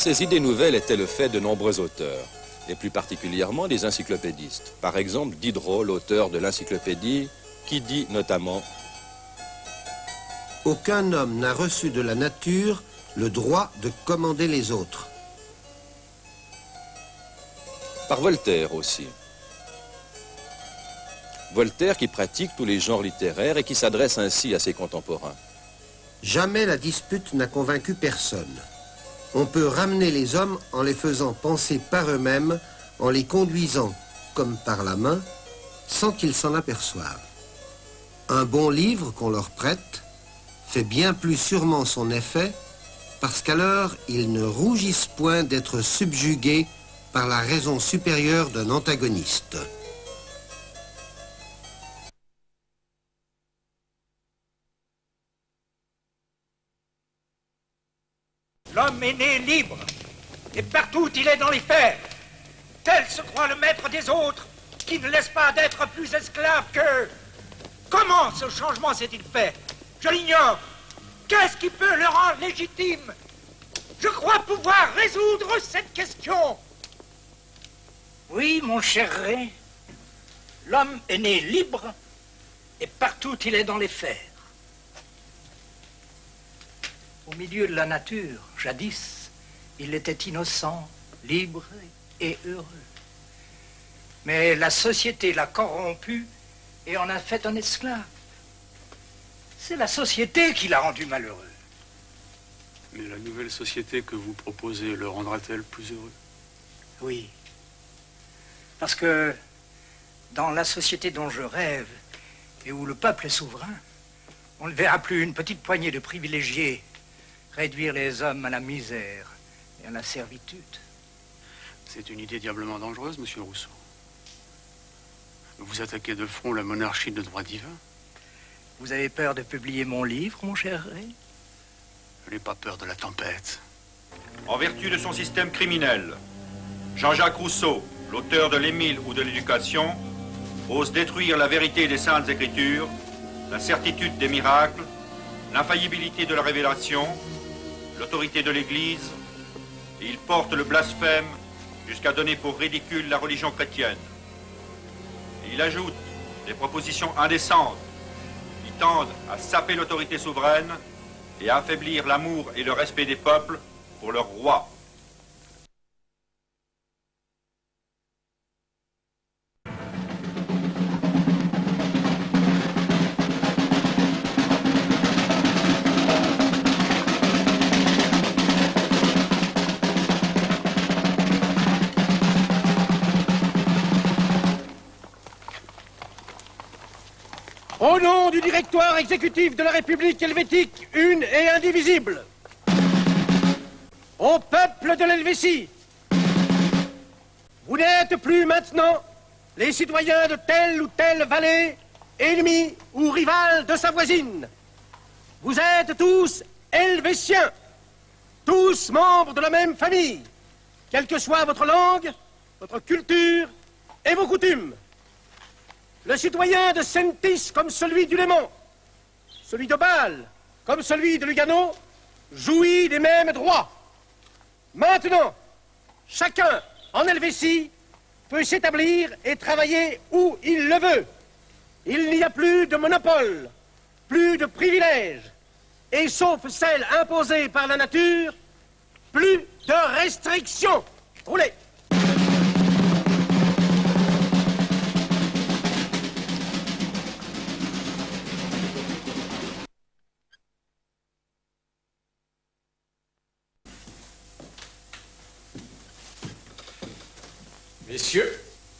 Ces idées nouvelles étaient le fait de nombreux auteurs, et plus particulièrement des encyclopédistes. Par exemple, Diderot, l'auteur de l'encyclopédie, qui dit notamment « Aucun homme n'a reçu de la nature le droit de commander les autres. » Par Voltaire aussi. Voltaire qui pratique tous les genres littéraires et qui s'adresse ainsi à ses contemporains. Jamais la dispute n'a convaincu personne. On peut ramener les hommes en les faisant penser par eux-mêmes, en les conduisant, comme par la main, sans qu'ils s'en aperçoivent. Un bon livre qu'on leur prête fait bien plus sûrement son effet, parce qu'alors ils ne rougissent point d'être subjugués par la raison supérieure d'un antagoniste. L'homme est né libre, et partout il est dans les fers. Tel se croit le maître des autres, qui ne laisse pas d'être plus esclave qu'eux. Comment ce changement s'est-il fait? Je l'ignore. Qu'est-ce qui peut le rendre légitime? Je crois pouvoir résoudre cette question. Oui, mon cher Ré, l'homme est né libre, et partout il est dans les fers. Au milieu de la nature, jadis, il était innocent, libre et heureux. Mais la société l'a corrompu et en a fait un esclave. C'est la société qui l'a rendu malheureux. Mais la nouvelle société que vous proposez le rendra-t-elle plus heureux? Oui. Parce que dans la société dont je rêve et où le peuple est souverain, on ne verra plus une petite poignée de privilégiés réduire les hommes à la misère et à la servitude. C'est une idée diablement dangereuse, monsieur Rousseau. Vous attaquez de front la monarchie de droit divin. Vous avez peur de publier mon livre, mon cher Ré? Je n'ai pas peur de la tempête. En vertu de son système criminel, Jean-Jacques Rousseau, l'auteur de l'Émile ou de l'Éducation, ose détruire la vérité des Saintes Écritures, la certitude des miracles, l'infaillibilité de la révélation, l'autorité de l'Église, et il porte le blasphème jusqu'à donner pour ridicule la religion chrétienne. Et il ajoute des propositions indécentes qui tendent à saper l'autorité souveraine et à affaiblir l'amour et le respect des peuples pour leur roi. Au nom du directoire exécutif de la République helvétique, une et indivisible, au peuple de l'Helvétie, vous n'êtes plus maintenant les citoyens de telle ou telle vallée, ennemis ou rivales de sa voisine. Vous êtes tous helvétiens, tous membres de la même famille, quelle que soit votre langue, votre culture et vos coutumes. Le citoyen de Sentis comme celui du Léman, celui de Bâle comme celui de Lugano, jouit des mêmes droits. Maintenant, chacun en Helvétie peut s'établir et travailler où il le veut. Il n'y a plus de monopole, plus de privilèges, et sauf celles imposées par la nature, plus de restrictions. Roulez! Messieurs,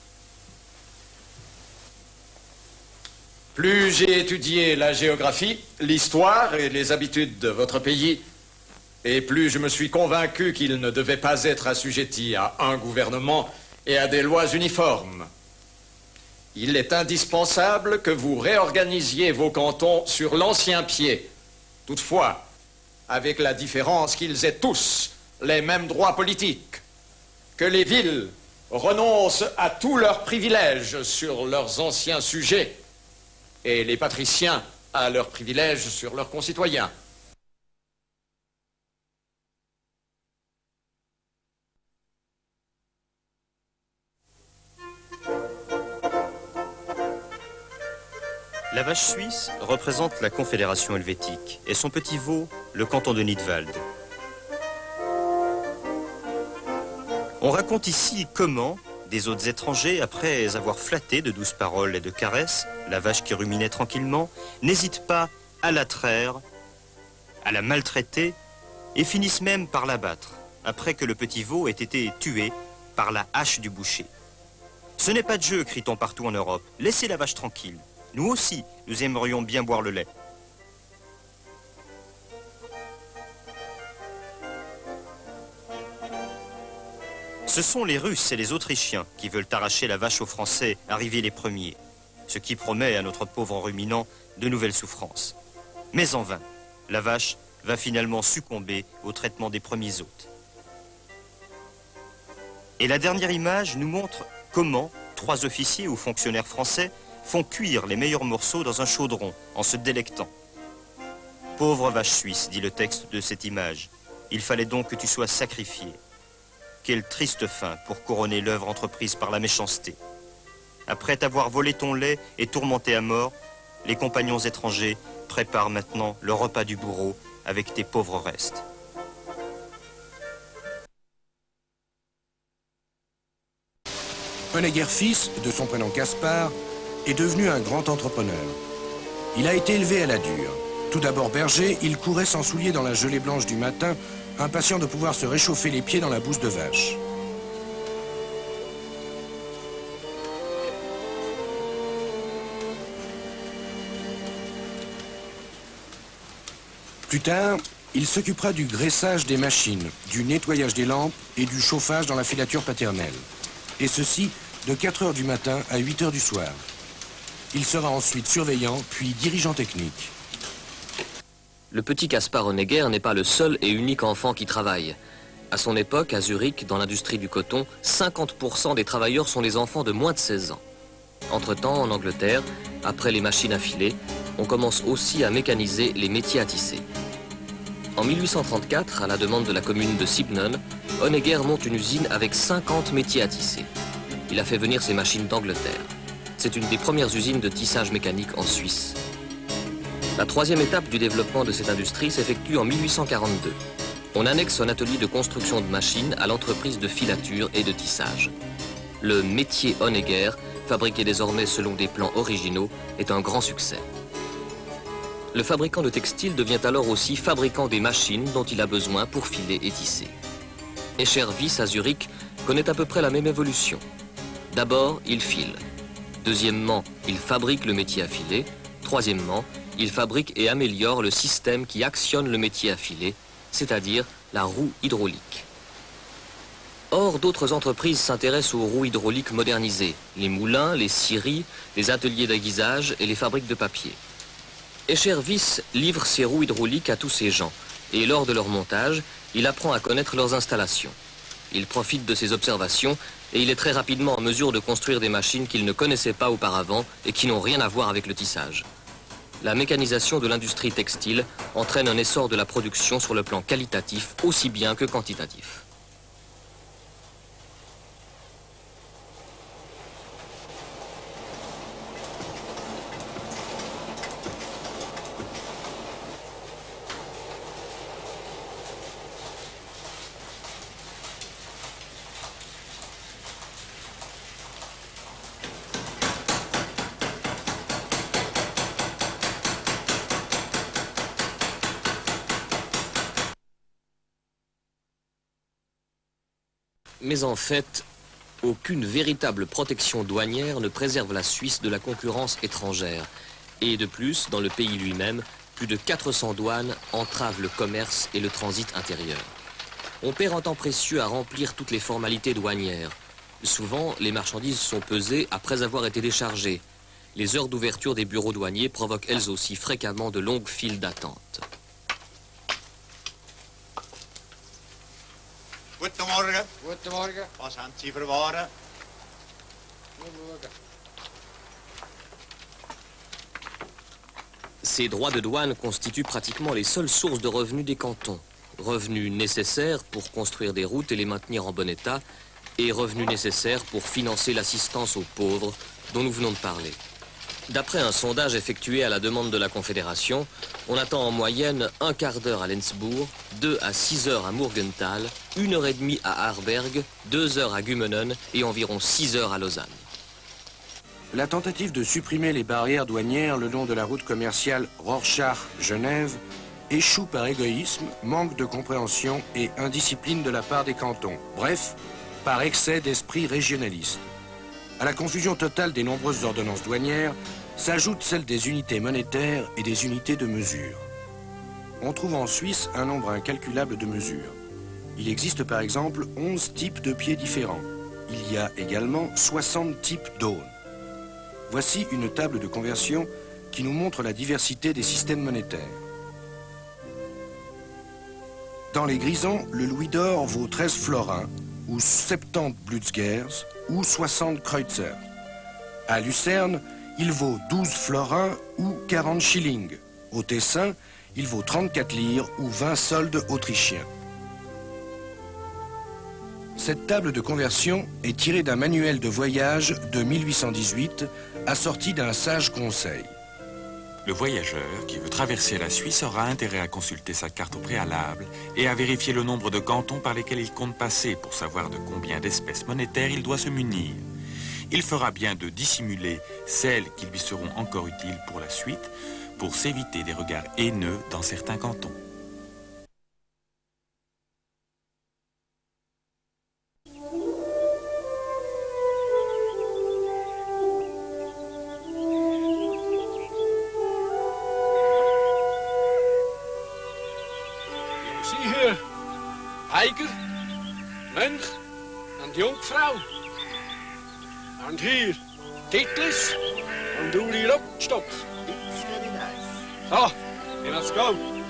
plus j'ai étudié la géographie, l'histoire et les habitudes de votre pays, et plus je me suis convaincu qu'il ne devait pas être assujetti à un gouvernement et à des lois uniformes. Il est indispensable que vous réorganisiez vos cantons sur l'ancien pied. Toutefois, avec la différence qu'ils aient tous les mêmes droits politiques, que les villes renoncent à tous leurs privilèges sur leurs anciens sujets et les patriciens à leurs privilèges sur leurs concitoyens. La vache suisse représente la Confédération helvétique et son petit veau, le canton de Nidwald. On raconte ici comment des hôtes étrangers, après avoir flatté de douces paroles et de caresses la vache qui ruminait tranquillement, n'hésitent pas à la traire, à la maltraiter et finissent même par l'abattre, après que le petit veau ait été tué par la hache du boucher. Ce n'est pas de jeu, crie-t-on partout en Europe. Laissez la vache tranquille. Nous aussi, nous aimerions bien boire le lait. Ce sont les Russes et les Autrichiens qui veulent arracher la vache aux Français, arrivés les premiers, ce qui promet à notre pauvre ruminant de nouvelles souffrances. Mais en vain, la vache va finalement succomber au traitement des premiers hôtes. Et la dernière image nous montre comment 3 officiers ou fonctionnaires français font cuire les meilleurs morceaux dans un chaudron en se délectant. Pauvre vache suisse, dit le texte de cette image, il fallait donc que tu sois sacrifié. Quelle triste fin pour couronner l'œuvre entreprise par la méchanceté. Après t'avoir volé ton lait et tourmenté à mort, les compagnons étrangers préparent maintenant le repas du bourreau avec tes pauvres restes. Honegger fils, de son prénom Gaspard, est devenu un grand entrepreneur. Il a été élevé à la dure. Tout d'abord berger, il courait sans souliers dans la gelée blanche du matin, impatient de pouvoir se réchauffer les pieds dans la bouse de vache. Plus tard, il s'occupera du graissage des machines, du nettoyage des lampes et du chauffage dans la filature paternelle. Et ceci de 4 heures du matin à 8 heures du soir. Il sera ensuite surveillant, puis dirigeant technique. Le petit Gaspard Honegger n'est pas le seul et unique enfant qui travaille. À son époque, à Zurich, dans l'industrie du coton, 50% des travailleurs sont des enfants de moins de 16 ans. Entre-temps, en Angleterre, après les machines à filer, on commence aussi à mécaniser les métiers à tisser. En 1834, à la demande de la commune de Sibnon, Honegger monte une usine avec 50 métiers à tisser. Il a fait venir ces machines d'Angleterre. C'est une des premières usines de tissage mécanique en Suisse. La 3e étape du développement de cette industrie s'effectue en 1842. On annexe un atelier de construction de machines à l'entreprise de filature et de tissage. Le métier Honegger, fabriqué désormais selon des plans originaux, est un grand succès. Le fabricant de textiles devient alors aussi fabricant des machines dont il a besoin pour filer et tisser. Escher Wyss à Zurich connaît à peu près la même évolution. D'abord, il file. Deuxièmement, il fabrique le métier à filer. Troisièmement, il fabrique et améliore le système qui actionne le métier à filer, c'est-à-dire la roue hydraulique. Or, d'autres entreprises s'intéressent aux roues hydrauliques modernisées, les moulins, les scieries, les ateliers d'aiguisage et les fabriques de papier. Escher Wyss livre ses roues hydrauliques à tous ces gens, et lors de leur montage, il apprend à connaître leurs installations. Il profite de ses observations et il est très rapidement en mesure de construire des machines qu'il ne connaissait pas auparavant et qui n'ont rien à voir avec le tissage. La mécanisation de l'industrie textile entraîne un essor de la production sur le plan qualitatif aussi bien que quantitatif. Mais en fait, aucune véritable protection douanière ne préserve la Suisse de la concurrence étrangère. Et de plus, dans le pays lui-même, plus de 400 douanes entravent le commerce et le transit intérieur. On perd un temps précieux à remplir toutes les formalités douanières. Souvent, les marchandises sont pesées après avoir été déchargées. Les heures d'ouverture des bureaux douaniers provoquent elles aussi fréquemment de longues files d'attente. Guten Morgen. Guten Morgen. Was haben Sie für Waren? Ces droits de douane constituent pratiquement les seules sources de revenus des cantons. Revenus nécessaires pour construire des routes et les maintenir en bon état, et revenus nécessaires pour financer l'assistance aux pauvres dont nous venons de parler. D'après un sondage effectué à la demande de la Confédération, on attend en moyenne un quart d'heure à Lenzbourg, 2 à 6 heures à Morgenthal, 1 heure et demie à Aarberg, 2 heures à Gumenen et environ 6 heures à Lausanne. La tentative de supprimer les barrières douanières le long de la route commerciale Rorschach-Genève échoue par égoïsme, manque de compréhension et indiscipline de la part des cantons. Bref, par excès d'esprit régionaliste. À la confusion totale des nombreuses ordonnances douanières s'ajoute celle des unités monétaires et des unités de mesure. On trouve en Suisse un nombre incalculable de mesures. Il existe par exemple 11 types de pieds différents. Il y a également 60 types d'aunes. Voici une table de conversion qui nous montre la diversité des systèmes monétaires. Dans les grisons, le louis d'or vaut 13 florins, ou 70 Blutzgers, ou 60 Kreutzer. À Lucerne, il vaut 12 florins ou 40 shillings. Au Tessin, il vaut 34 lires ou 20 soldes autrichiens. Cette table de conversion est tirée d'un manuel de voyage de 1818, assorti d'un sage conseil. Le voyageur qui veut traverser la Suisse aura intérêt à consulter sa carte au préalable et à vérifier le nombre de cantons par lesquels il compte passer pour savoir de combien d'espèces monétaires il doit se munir. Il fera bien de dissimuler celles qui lui seront encore utiles pour la suite pour s'éviter des regards haineux dans certains cantons. Eiger, Mönch und Jungfrau. Und hier Titlis und Uri Rockstock. So, let's go.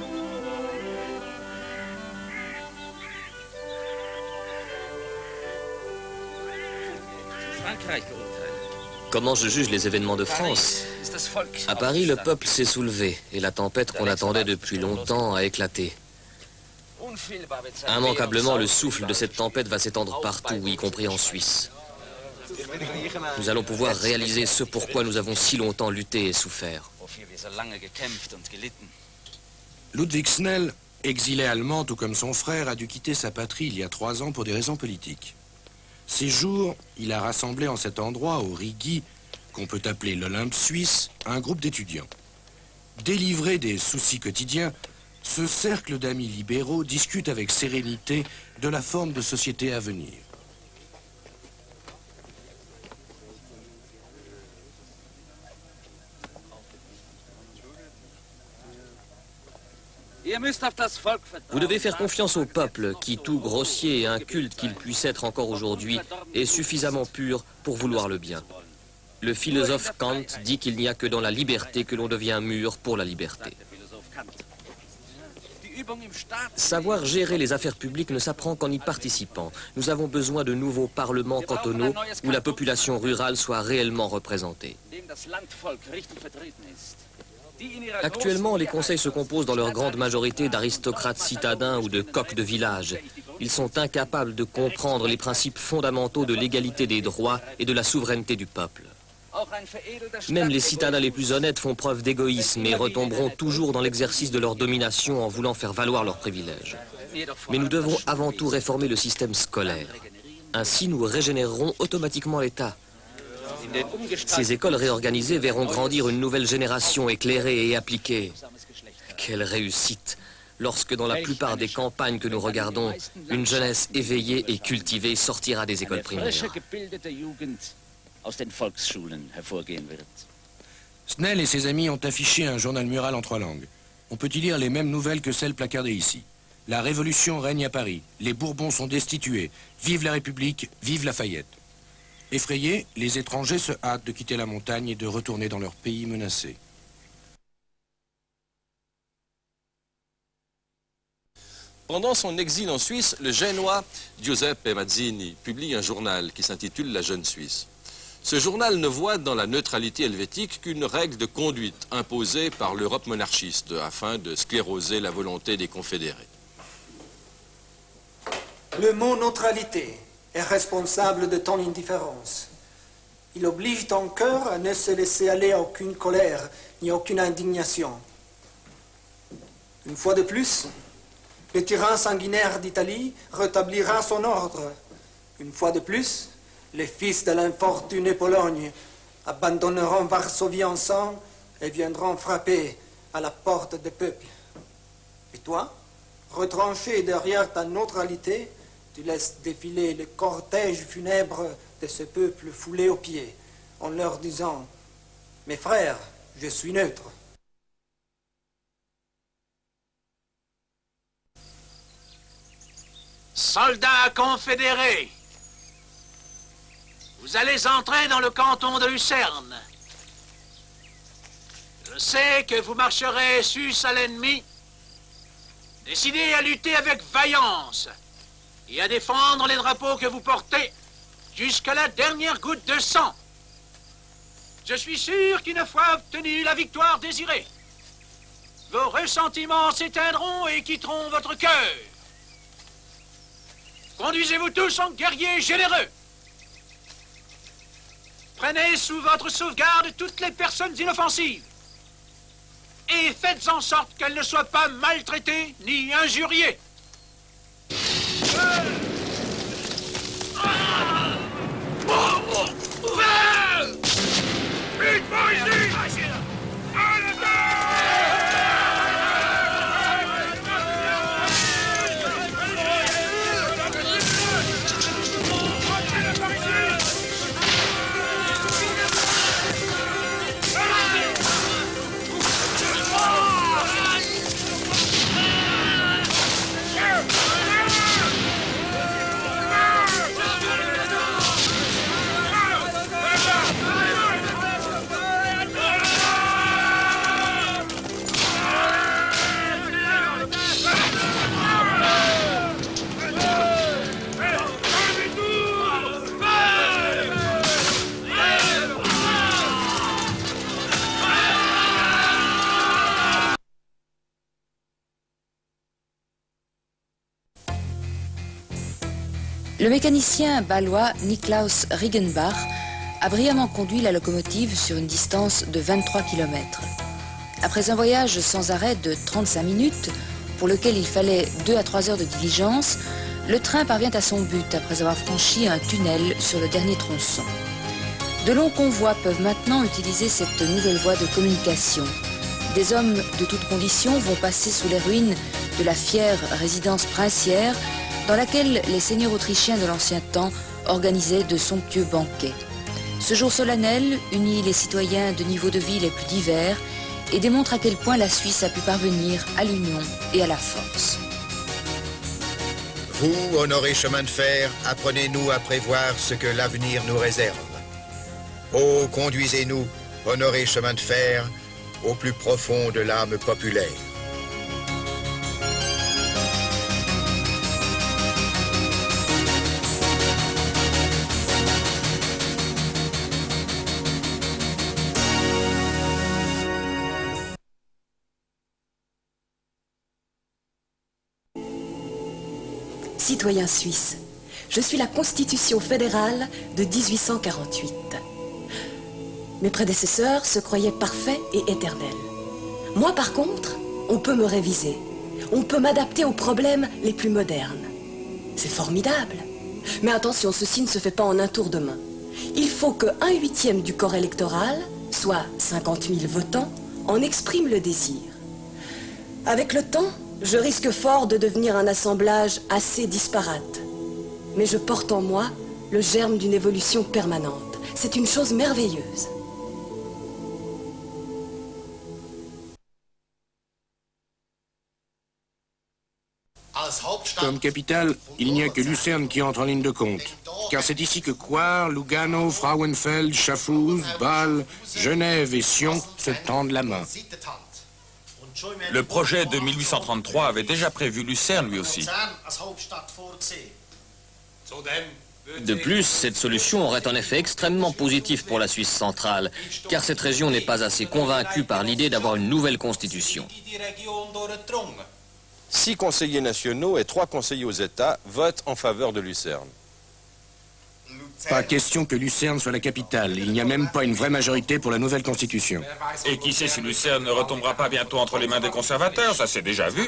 Comment je juge les événements de France? À Paris, le peuple s'est soulevé et la tempête qu'on attendait depuis longtemps a éclaté. Immanquablement, le souffle de cette tempête va s'étendre partout, y compris en Suisse. Nous allons pouvoir réaliser ce pourquoi nous avons si longtemps lutté et souffert. Ludwig Snell, exilé allemand tout comme son frère, a dû quitter sa patrie il y a 3 ans pour des raisons politiques. Ces jours, il a rassemblé en cet endroit, au Rigi, qu'on peut appeler l'Olympe suisse, un groupe d'étudiants. Délivrés des soucis quotidiens, ce cercle d'amis libéraux discute avec sérénité de la forme de société à venir. Vous devez faire confiance au peuple qui, tout grossier et inculte qu'il puisse être encore aujourd'hui, est suffisamment pur pour vouloir le bien. Le philosophe Kant dit qu'il n'y a que dans la liberté que l'on devient mûr pour la liberté. Savoir gérer les affaires publiques ne s'apprend qu'en y participant. Nous avons besoin de nouveaux parlements cantonaux où la population rurale soit réellement représentée. Actuellement, les conseils se composent dans leur grande majorité d'aristocrates citadins ou de coqs de village. Ils sont incapables de comprendre les principes fondamentaux de l'égalité des droits et de la souveraineté du peuple. Même les citadins les plus honnêtes font preuve d'égoïsme et retomberont toujours dans l'exercice de leur domination en voulant faire valoir leurs privilèges. Mais nous devons avant tout réformer le système scolaire. Ainsi, nous régénérerons automatiquement l'État. Ces écoles réorganisées verront grandir une nouvelle génération éclairée et appliquée. Quelle réussite! Lorsque dans la plupart des campagnes que nous regardons, une jeunesse éveillée et cultivée sortira des écoles primaires. Snell et ses amis ont affiché un journal mural en 3 langues. On peut y lire les mêmes nouvelles que celles placardées ici. La Révolution règne à Paris. Les Bourbons sont destitués. Vive la République, vive Lafayette. Effrayés, les étrangers se hâtent de quitter la montagne et de retourner dans leur pays menacé. Pendant son exil en Suisse, le Génois Giuseppe Mazzini publie un journal qui s'intitule La Jeune Suisse. Ce journal ne voit dans la neutralité helvétique qu'une règle de conduite imposée par l'Europe monarchiste afin de scléroser la volonté des confédérés. Le mot neutralité est responsable de ton indifférence. Il oblige ton cœur à ne se laisser aller à aucune colère, ni à aucune indignation. Une fois de plus, le tyran sanguinaire d'Italie rétablira son ordre. Une fois de plus, les fils de l'infortunée Pologne abandonneront Varsovie en sang et viendront frapper à la porte des peuples. Et toi, retranché derrière ta neutralité, tu laisses défiler le cortège funèbre de ce peuple foulé aux pieds, en leur disant « Mes frères, je suis neutre ». Soldats confédérés, vous allez entrer dans le canton de Lucerne. Je sais que vous marcherez sus à l'ennemi, décidés à lutter avec vaillance et à défendre les drapeaux que vous portez jusqu'à la dernière goutte de sang. Je suis sûr qu'une fois obtenue la victoire désirée, vos ressentiments s'éteindront et quitteront votre cœur. Conduisez-vous tous en guerriers généreux. Prenez sous votre sauvegarde toutes les personnes inoffensives et faites en sorte qu'elles ne soient pas maltraitées ni injuriées. Vite, par ici! Le mécanicien bâlois Niklaus Riggenbach a brillamment conduit la locomotive sur une distance de 23 km. Après un voyage sans arrêt de 35 minutes, pour lequel il fallait 2 à 3 heures de diligence, le train parvient à son but après avoir franchi un tunnel sur le dernier tronçon. De longs convois peuvent maintenant utiliser cette nouvelle voie de communication. Des hommes de toutes conditions vont passer sous les ruines de la fière résidence princière dans laquelle les seigneurs autrichiens de l'ancien temps organisaient de somptueux banquets. Ce jour solennel unit les citoyens de niveaux de vie les plus divers et démontre à quel point la Suisse a pu parvenir à l'union et à la force. Vous, honorés chemins de fer, apprenez-nous à prévoir ce que l'avenir nous réserve. Oh, conduisez-nous, honorés chemins de fer, au plus profond de l'âme populaire. Citoyens suisses, je suis la Constitution fédérale de 1848. Mes prédécesseurs se croyaient parfaits et éternels. Moi, par contre, on peut me réviser. On peut m'adapter aux problèmes les plus modernes. C'est formidable. Mais attention, ceci ne se fait pas en un tour de main. Il faut que 1/8 du corps électoral, soit 50 000 votants, en exprime le désir. Avec le temps, je risque fort de devenir un assemblage assez disparate. Mais je porte en moi le germe d'une évolution permanente. C'est une chose merveilleuse. Comme capitale, il n'y a que Lucerne qui entre en ligne de compte. Car c'est ici que Coire, Lugano, Frauenfeld, Schaffhouse, Bâle, Genève et Sion se tendent la main. Le projet de 1833 avait déjà prévu Lucerne lui aussi. De plus, cette solution aurait un effet extrêmement positif pour la Suisse centrale, car cette région n'est pas assez convaincue par l'idée d'avoir une nouvelle constitution. 6 conseillers nationaux et 3 conseillers aux États votent en faveur de Lucerne. Pas question que Lucerne soit la capitale. Il n'y a même pas une vraie majorité pour la nouvelle constitution. Et qui sait si Lucerne ne retombera pas bientôt entre les mains des conservateurs, ça s'est déjà vu.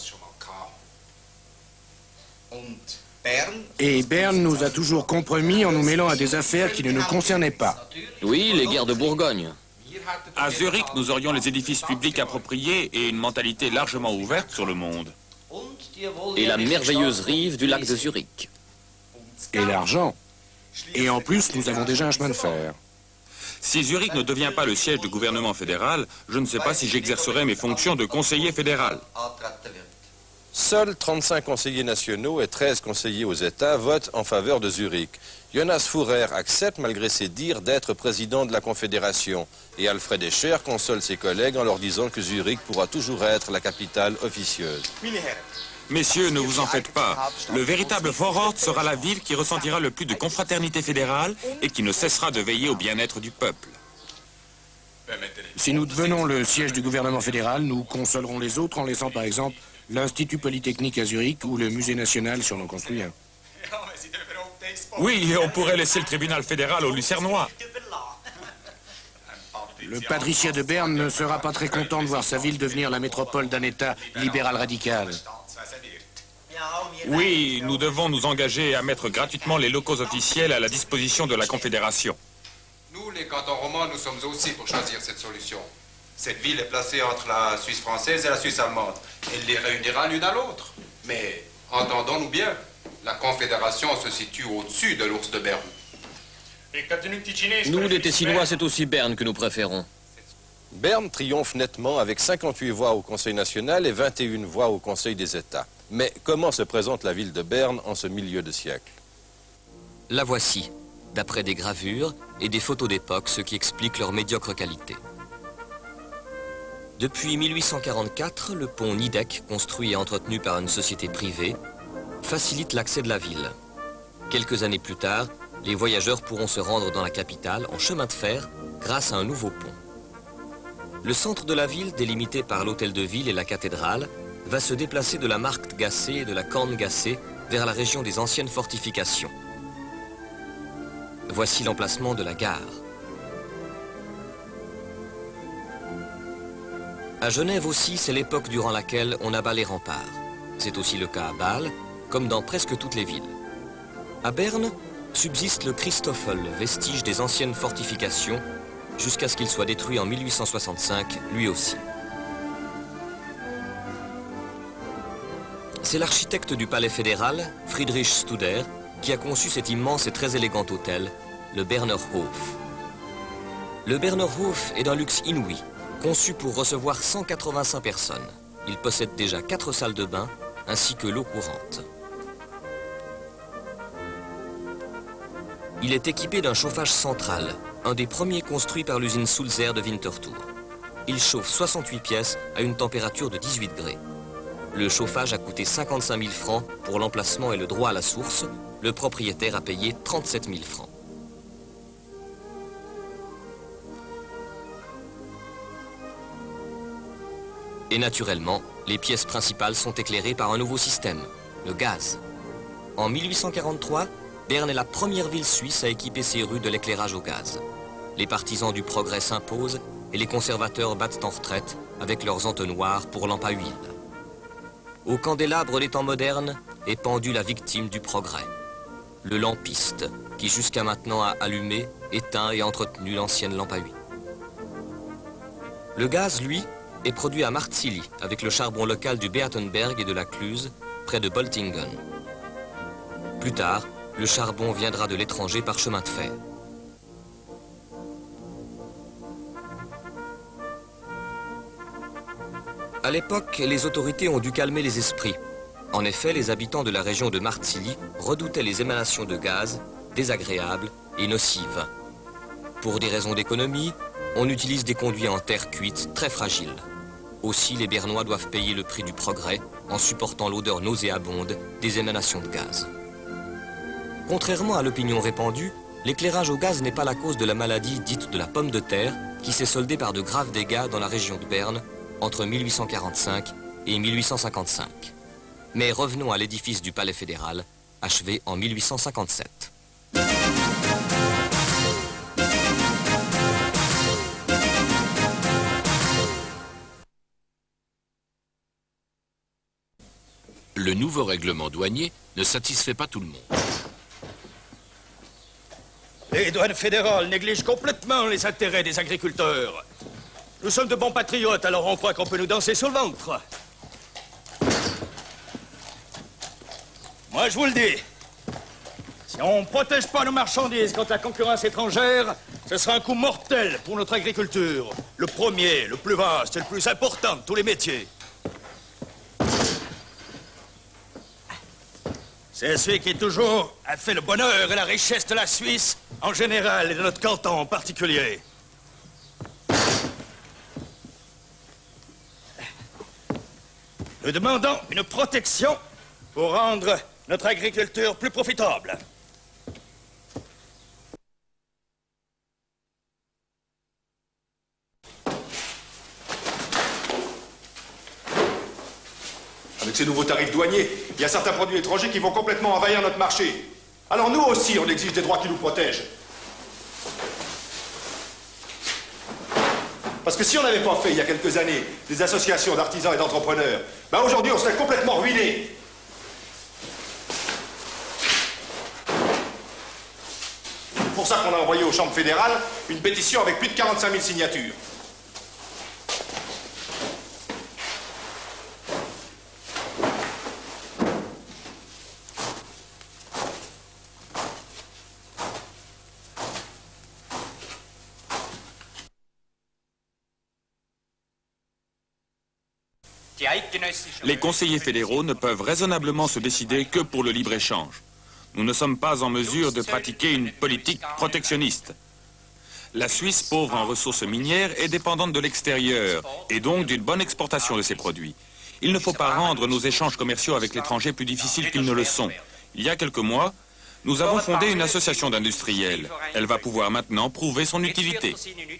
Et Berne nous a toujours compromis en nous mêlant à des affaires qui ne nous concernaient pas. Oui, les guerres de Bourgogne. À Zurich, nous aurions les édifices publics appropriés et une mentalité largement ouverte sur le monde. Et la merveilleuse rive du lac de Zurich. Et l'argent. Et en plus, nous avons déjà un chemin de fer. Si Zurich ne devient pas le siège du gouvernement fédéral, je ne sais pas si j'exercerai mes fonctions de conseiller fédéral. Seuls 35 conseillers nationaux et 13 conseillers aux États votent en faveur de Zurich. Jonas Fourer accepte, malgré ses dires, d'être président de la Confédération. Et Alfred Escher console ses collègues en leur disant que Zurich pourra toujours être la capitale officieuse. Messieurs, ne vous en faites pas. Le véritable Vorort sera la ville qui ressentira le plus de confraternité fédérale et qui ne cessera de veiller au bien-être du peuple. Si nous devenons le siège du gouvernement fédéral, nous consolerons les autres en laissant par exemple l'Institut Polytechnique à Zurich ou le Musée National si on en construit un. Oui, on pourrait laisser le tribunal fédéral aux Lucernois. Le patriciat de Berne ne sera pas très content de voir sa ville devenir la métropole d'un État libéral radical. Oui, nous devons nous engager à mettre gratuitement les locaux officiels à la disposition de la Confédération. Nous, les cantons romans, nous sommes aussi pour choisir cette solution. Cette ville est placée entre la Suisse française et la Suisse allemande. Elle les réunira l'une à l'autre. Mais, entendons-nous bien, la Confédération se situe au-dessus de l'ours de Berne. Nous, les Tessinois, c'est aussi Berne que nous préférons. Berne triomphe nettement avec 58 voix au Conseil national et 21 voix au Conseil des États. Mais comment se présente la ville de Berne en ce milieu de siècle? La voici, d'après des gravures et des photos d'époque, ce qui explique leur médiocre qualité. Depuis 1844, le pont Nidec, construit et entretenu par une société privée, facilite l'accès de la ville. Quelques années plus tard, les voyageurs pourront se rendre dans la capitale en chemin de fer grâce à un nouveau pont. Le centre de la ville, délimité par l'hôtel de ville et la cathédrale, va se déplacer de la Marktgasse et de la Korngasse vers la région des anciennes fortifications. Voici l'emplacement de la gare. À Genève aussi, c'est l'époque durant laquelle on abat les remparts. C'est aussi le cas à Bâle, comme dans presque toutes les villes. À Berne, subsiste le Christoffel, vestige des anciennes fortifications, jusqu'à ce qu'il soit détruit en 1865, lui aussi. C'est l'architecte du palais fédéral, Friedrich Studer, qui a conçu cet immense et très élégant hôtel, le Berner Hof. Le Berner Hof est d'un luxe inouï, conçu pour recevoir 185 personnes. Il possède déjà 4 salles de bain, ainsi que l'eau courante. Il est équipé d'un chauffage central, un des premiers construits par l'usine Sulzer de Winterthur. Il chauffe 68 pièces à une température de 18 degrés. Le chauffage a coûté 55 000 francs pour l'emplacement et le droit à la source. Le propriétaire a payé 37 000 francs. Et naturellement, les pièces principales sont éclairées par un nouveau système, le gaz. En 1843, Berne est la première ville suisse à équiper ses rues de l'éclairage au gaz. Les partisans du progrès s'imposent et les conservateurs battent en retraite avec leurs entonnoirs pour lampe à huile. Au candélabre des temps modernes est pendue la victime du progrès, le lampiste, qui jusqu'à maintenant a allumé, éteint et entretenu l'ancienne lampe à huile. Le gaz, lui, est produit à Martzilly avec le charbon local du Beatenberg et de la Cluse, près de Boltingen. Plus tard, le charbon viendra de l'étranger par chemin de fer. À l'époque, les autorités ont dû calmer les esprits. En effet, les habitants de la région de Martzilly redoutaient les émanations de gaz, désagréables et nocives. Pour des raisons d'économie, on utilise des conduits en terre cuite très fragiles. Aussi, les Bernois doivent payer le prix du progrès en supportant l'odeur nauséabonde des émanations de gaz. Contrairement à l'opinion répandue, l'éclairage au gaz n'est pas la cause de la maladie dite de la pomme de terre qui s'est soldée par de graves dégâts dans la région de Berne entre 1845 et 1855. Mais revenons à l'édifice du palais fédéral, achevé en 1857. Le nouveau règlement douanier ne satisfait pas tout le monde. Les douanes fédérales négligent complètement les intérêts des agriculteurs. Nous sommes de bons patriotes, alors on croit qu'on peut nous danser sur le ventre. Moi, je vous le dis, si on ne protège pas nos marchandises contre la concurrence étrangère, ce sera un coup mortel pour notre agriculture. Le premier, le plus vaste et le plus important de tous les métiers. C'est celui qui toujours a fait le bonheur et la richesse de la Suisse en général et de notre canton en particulier. Nous demandons une protection pour rendre notre agriculture plus profitable. Avec ces nouveaux tarifs douaniers, il y a certains produits étrangers qui vont complètement envahir notre marché. Alors nous aussi, on exige des droits qui nous protègent. Parce que si on n'avait pas fait, il y a quelques années, des associations d'artisans et d'entrepreneurs, ben aujourd'hui, on serait complètement ruinés. C'est pour ça qu'on a envoyé aux chambres fédérales une pétition avec plus de 45 000 signatures. Les conseillers fédéraux ne peuvent raisonnablement se décider que pour le libre-échange. Nous ne sommes pas en mesure de pratiquer une politique protectionniste. La Suisse, pauvre en ressources minières, est dépendante de l'extérieur et donc d'une bonne exportation de ses produits. Il ne faut pas rendre nos échanges commerciaux avec l'étranger plus difficiles qu'ils ne le sont. Il y a quelques mois, nous avons fondé une association d'industriels. Elle va pouvoir maintenant prouver son utilité.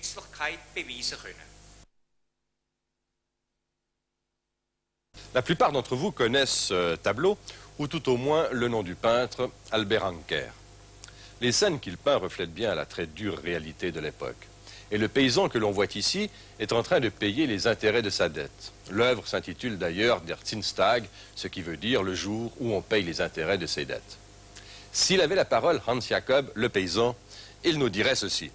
La plupart d'entre vous connaissent ce tableau, ou tout au moins le nom du peintre, Albert Anker. Les scènes qu'il peint reflètent bien la très dure réalité de l'époque. Et le paysan que l'on voit ici est en train de payer les intérêts de sa dette. L'œuvre s'intitule d'ailleurs Der Zinstag, ce qui veut dire le jour où on paye les intérêts de ses dettes. S'il avait la parole, Hans Jacob, le paysan, il nous dirait ceci.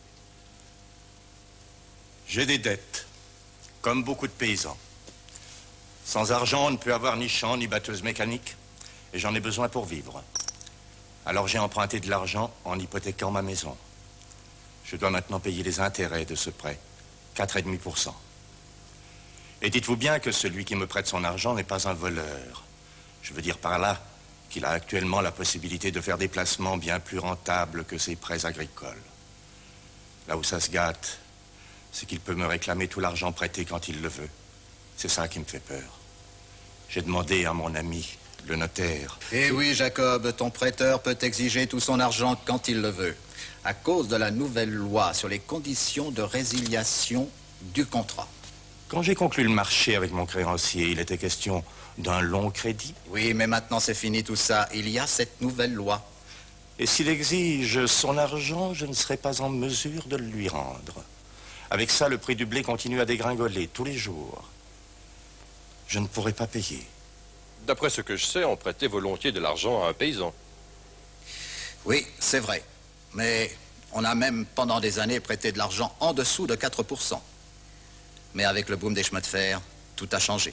J'ai des dettes, comme beaucoup de paysans. Sans argent, on ne peut avoir ni champ, ni batteuse mécanique. Et j'en ai besoin pour vivre. Alors j'ai emprunté de l'argent en hypothéquant ma maison. Je dois maintenant payer les intérêts de ce prêt, 4,5%. Et dites-vous bien que celui qui me prête son argent n'est pas un voleur. Je veux dire par là qu'il a actuellement la possibilité de faire des placements bien plus rentables que ses prêts agricoles. Là où ça se gâte, c'est qu'il peut me réclamer tout l'argent prêté quand il le veut. C'est ça qui me fait peur. J'ai demandé à mon ami, le notaire. Eh oui, Jacob, ton prêteur peut exiger tout son argent quand il le veut, à cause de la nouvelle loi sur les conditions de résiliation du contrat. Quand j'ai conclu le marché avec mon créancier, il était question d'un long crédit. Oui, mais maintenant c'est fini tout ça. Il y a cette nouvelle loi. Et s'il exige son argent, je ne serai pas en mesure de le lui rendre. Avec ça, le prix du blé continue à dégringoler tous les jours. Je ne pourrai pas payer. D'après ce que je sais, on prêtait volontiers de l'argent à un paysan. Oui, c'est vrai. Mais on a même pendant des années prêté de l'argent en dessous de 4%. Mais avec le boom des chemins de fer, tout a changé.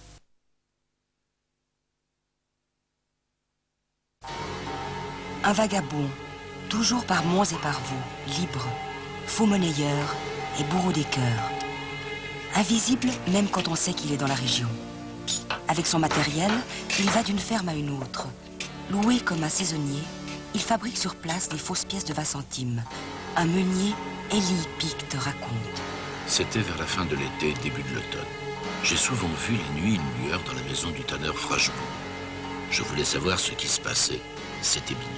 Un vagabond, toujours par monts et par vaux, libre, faux monnayeur et bourreau des cœurs. Invisible même quand on sait qu'il est dans la région. Avec son matériel, il va d'une ferme à une autre. Loué comme un saisonnier, il fabrique sur place des fausses pièces de 20 centimes. Un meunier, Elie Pic, te raconte. C'était vers la fin de l'été, début de l'automne. J'ai souvent vu les nuits une lueur dans la maison du tanneur Frachebourg. Je voulais savoir ce qui se passait. C'était minuit.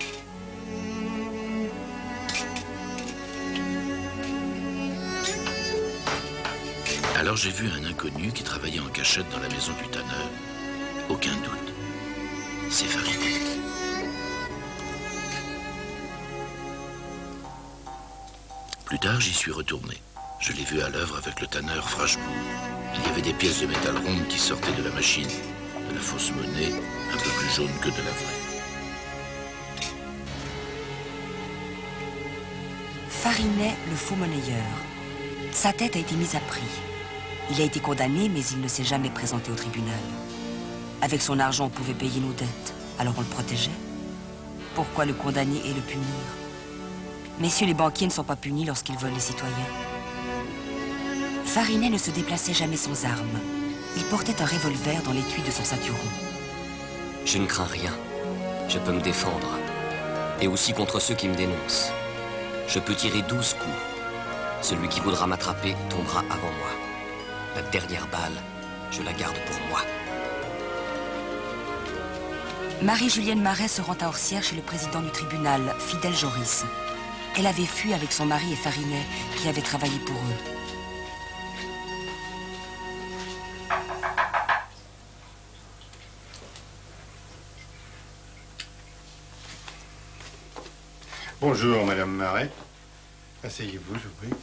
Alors j'ai vu un inconnu qui travaillait en cachette dans la maison du tanneur. Aucun doute. C'est Farid. Plus tard, j'y suis retourné. Je l'ai vu à l'œuvre avec le tanneur Frachebourg. Il y avait des pièces de métal rondes qui sortaient de la machine, de la fausse monnaie, un peu plus jaune que de la vraie. Farinet, le faux monnayeur. Sa tête a été mise à prix. Il a été condamné, mais il ne s'est jamais présenté au tribunal. Avec son argent, on pouvait payer nos dettes, alors on le protégeait. Pourquoi le condamner et le punir? Messieurs les banquiers ne sont pas punis lorsqu'ils volent les citoyens. Farinet ne se déplaçait jamais sans armes. Il portait un revolver dans l'étui de son ceinturon. Je ne crains rien. Je peux me défendre. Et aussi contre ceux qui me dénoncent. Je peux tirer 12 coups. Celui qui voudra m'attraper tombera avant moi. La dernière balle, je la garde pour moi. Marie-Julienne Marais se rend à Orsières chez le président du tribunal, Fidèle Joris. Elle avait fui avec son mari et Farinet, qui avaient travaillé pour eux. Bonjour, Madame Marais. Asseyez-vous, je vous prie.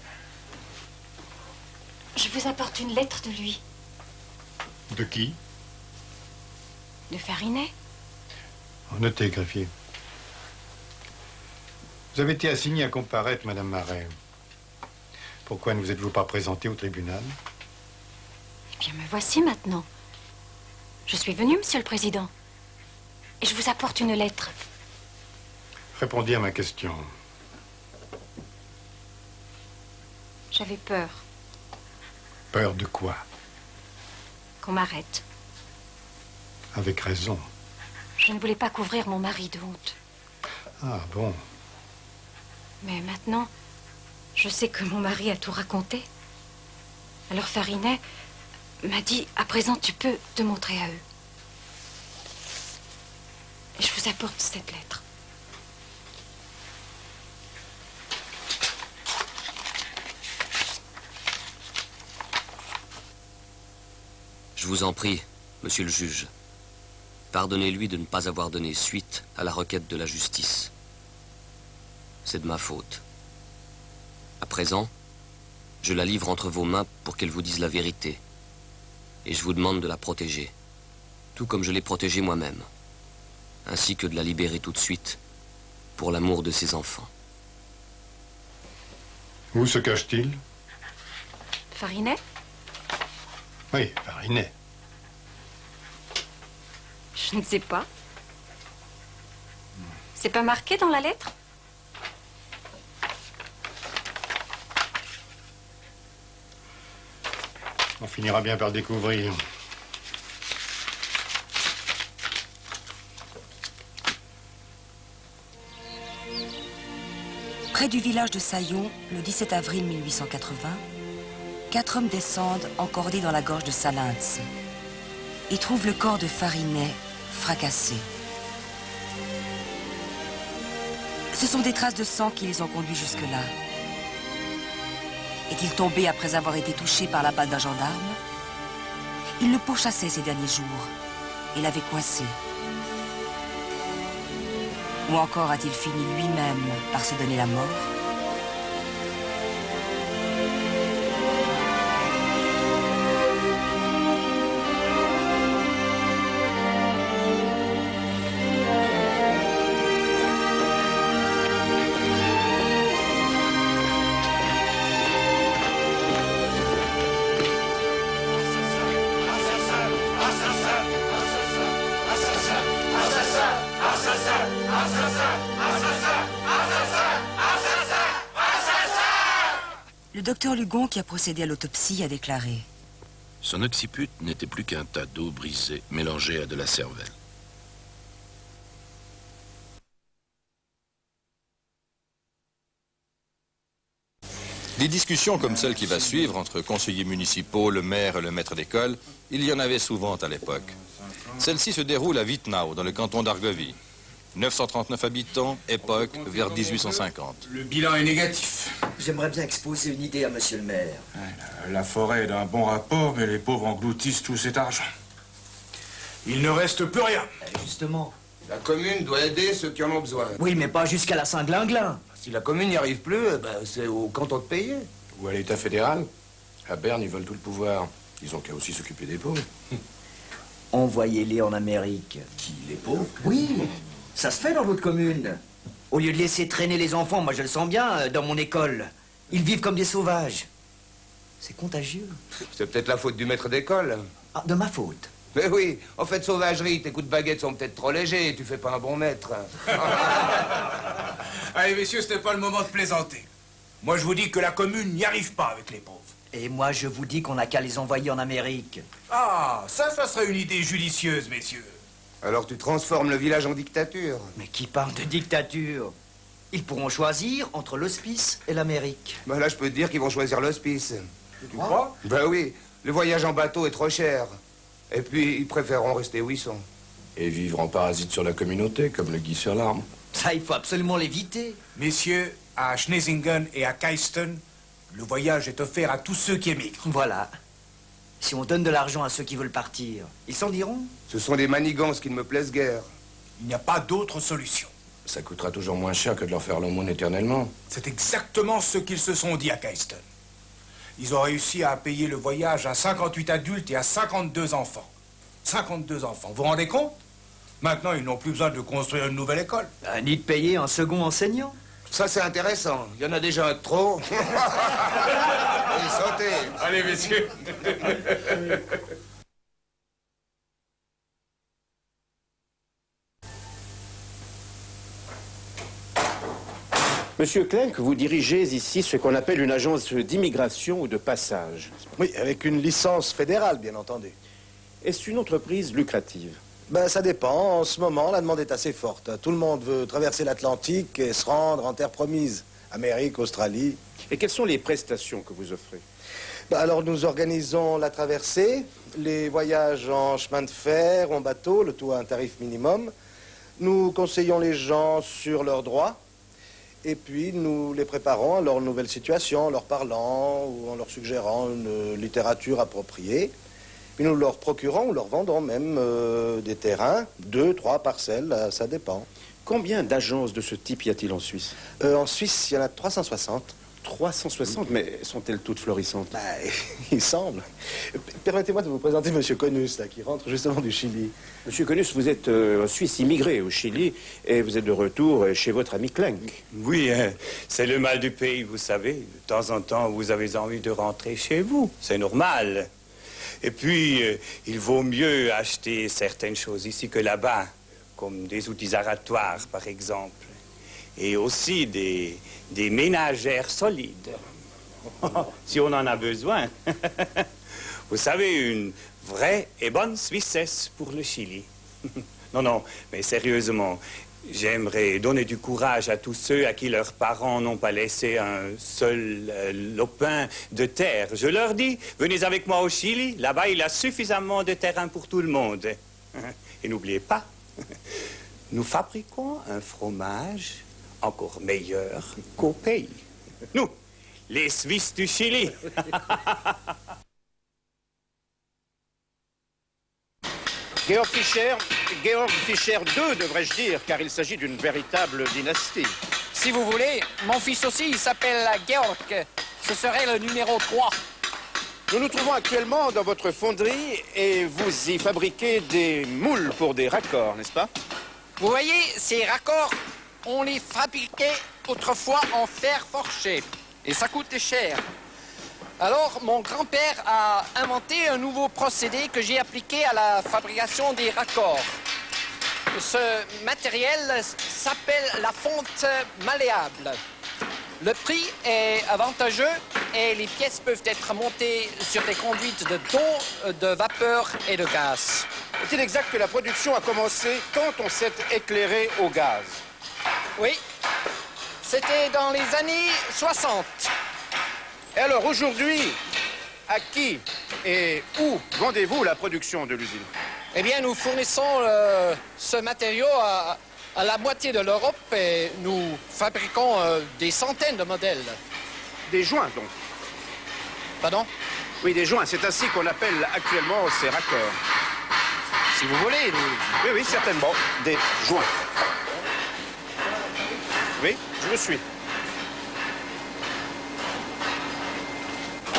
Je vous apporte une lettre de lui. De qui? De Farinet. Notez, greffier. Vous avez été assigné à comparaître, Madame Marais. Pourquoi ne vous êtes-vous pas présentée au tribunal? Eh bien, me voici maintenant. Je suis venue, Monsieur le Président. Et je vous apporte une lettre. Répondez à ma question. J'avais peur Peur de quoi? qu'on m'arrête. Avec raison. Je ne voulais pas couvrir mon mari de honte. Ah bon? Mais maintenant, je sais que mon mari a tout raconté. Alors Farinet m'a dit, à présent, tu peux te montrer à eux. Et je vous apporte cette lettre. Je vous en prie, monsieur le juge. Pardonnez-lui de ne pas avoir donné suite à la requête de la justice. C'est de ma faute. À présent, je la livre entre vos mains pour qu'elle vous dise la vérité. Et je vous demande de la protéger, tout comme je l'ai protégée moi-même, ainsi que de la libérer tout de suite, pour l'amour de ses enfants. Où se cache-t-il? Farinet? Oui, Farinet. Je ne sais pas. C'est pas marqué dans la lettre? On finira bien par le découvrir. Près du village de Saillon, le 17 avril 1880, 4 hommes descendent encordés dans la gorge de Salintz et trouvent le corps de Farinet fracassé. Ce sont des traces de sang qui les ont conduits jusque-là. Est-il tombé après avoir été touché par la balle d'un gendarme? Il le pourchassait ces derniers jours et l'avait coincé. Ou encore a-t-il fini lui-même par se donner la mort? Le docteur Lugon, qui a procédé à l'autopsie, a déclaré: Son occiput n'était plus qu'un tas d'eau brisée mélangée à de la cervelle. Des discussions comme celle qui va suivre entre conseillers municipaux, le maire et le maître d'école, il y en avait souvent à l'époque. Celle-ci se déroule à Wittenau, dans le canton d'Argovie. 939 habitants, époque vers 1850. Le bilan est négatif. J'aimerais bien exposer une idée à monsieur le maire. La forêt est d'un bon rapport, mais les pauvres engloutissent tout cet argent. Il ne reste plus rien. Justement. La commune doit aider ceux qui en ont besoin. Oui, mais pas jusqu'à la Saint-Glinglin. Si la commune n'y arrive plus, ben, c'est au canton de payer. Ou à l'État fédéral. À Berne, ils veulent tout le pouvoir. Ils ont qu'à aussi s'occuper des pauvres. Envoyez-les en Amérique. Qui, les pauvres? Oui, ça se fait dans votre commune. Au lieu de laisser traîner les enfants, moi je le sens bien, dans mon école. Ils vivent comme des sauvages. C'est contagieux. C'est peut-être la faute du maître d'école. Ah, de ma faute. Mais oui, en fait, sauvagerie, tes coups de baguette sont peut-être trop légers, tu fais pas un bon maître. Allez, messieurs, ce n'est pas le moment de plaisanter. Moi, je vous dis que la commune n'y arrive pas avec les pauvres. Et moi, je vous dis qu'on n'a qu'à les envoyer en Amérique. Ah, ça serait une idée judicieuse, messieurs. Alors tu transformes le village en dictature. Mais qui parle de dictature? Ils pourront choisir entre l'hospice et l'Amérique. Ben là, je peux te dire qu'ils vont choisir l'hospice. Tu crois? Ben oui, le voyage en bateau est trop cher. Et puis, ils préféreront rester où ils sont. Et vivre en parasite sur la communauté, comme le gui sur l'arbre. Ça, il faut absolument l'éviter. Messieurs, à Schnezingen et à Keisten, le voyage est offert à tous ceux qui émigrent. Voilà. Si on donne de l'argent à ceux qui veulent partir, ils s'en diront. Ce sont des manigances qui ne me plaisent guère. Il n'y a pas d'autre solution. Ça coûtera toujours moins cher que de leur faire l'aumône éternellement. C'est exactement ce qu'ils se sont dit à Keisten. Ils ont réussi à payer le voyage à 58 adultes et à 52 enfants. 52 enfants, vous vous rendez compte? Maintenant, ils n'ont plus besoin de construire une nouvelle école. Ni de payer un second enseignant. Ça, c'est intéressant. Il y en a déjà un de trop. Allez, sautez. Allez, messieurs. Monsieur Klenk, vous dirigez ici ce qu'on appelle une agence d'immigration ou de passage. Oui, avec une licence fédérale, bien entendu. Est-ce une entreprise lucrative? Ben, ça dépend. En ce moment, la demande est assez forte. Tout le monde veut traverser l'Atlantique et se rendre en terre promise. Amérique, Australie. Et quelles sont les prestations que vous offrez? Ben, alors, nous organisons la traversée, les voyages en chemin de fer, en bateau, le tout à un tarif minimum. Nous conseillons les gens sur leurs droits. Et puis, nous les préparons à leur nouvelle situation, en leur parlant ou en leur suggérant une littérature appropriée. Puis nous leur procurons ou leur vendons même des terrains, 2, 3 parcelles, ça dépend. Combien d'agences de ce type y a-t-il en Suisse? En Suisse, il y en a 360. 360, mais sont-elles toutes florissantes? Ben, il semble. Permettez-moi de vous présenter M. Conus, là, qui rentre justement du Chili. Monsieur Conus, vous êtes en Suisse immigré au Chili et vous êtes de retour chez votre ami Klenk. Oui, hein, c'est le mal du pays, vous savez. De temps en temps, vous avez envie de rentrer chez vous. C'est normal. Et puis, il vaut mieux acheter certaines choses ici que là-bas, comme des outils aratoires, par exemple. Et aussi des ménagères solides, si on en a besoin. Vous savez, une vraie et bonne Suissesse pour le Chili. Non, mais sérieusement, j'aimerais donner du courage à tous ceux à qui leurs parents n'ont pas laissé un seul lopin de terre. Je leur dis, venez avec moi au Chili, là-bas il y a suffisamment de terrain pour tout le monde. Et n'oubliez pas, nous fabriquons un fromage encore meilleur qu'au pays. Nous, les Suisses du Chili. Georg Fischer II, devrais-je dire, car il s'agit d'une véritable dynastie. Si vous voulez, mon fils aussi, il s'appelle Georg. Ce serait le numéro 3. Nous nous trouvons actuellement dans votre fonderie et vous y fabriquez des moules pour des raccords, n'est-ce pas? Vous voyez, ces raccords, on les fabriquait autrefois en fer forgé. Et ça coûtait cher. Alors, mon grand-père a inventé un nouveau procédé que j'ai appliqué à la fabrication des raccords. Ce matériel s'appelle la fonte malléable. Le prix est avantageux et les pièces peuvent être montées sur des conduites d'eau, de vapeur et de gaz. Est-il exact que la production a commencé quand on s'est éclairé au gaz? Oui, c'était dans les années 60. Et alors aujourd'hui, à qui et où vendez-vous la production de l'usine? Eh bien, nous fournissons ce matériau à la moitié de l'Europe et nous fabriquons des centaines de modèles. Des joints, donc? Pardon? Oui, des joints. C'est ainsi qu'on appelle actuellement ces raccords. Si vous voulez, Oui, oui, certainement. Des joints. Oui, je vous suis.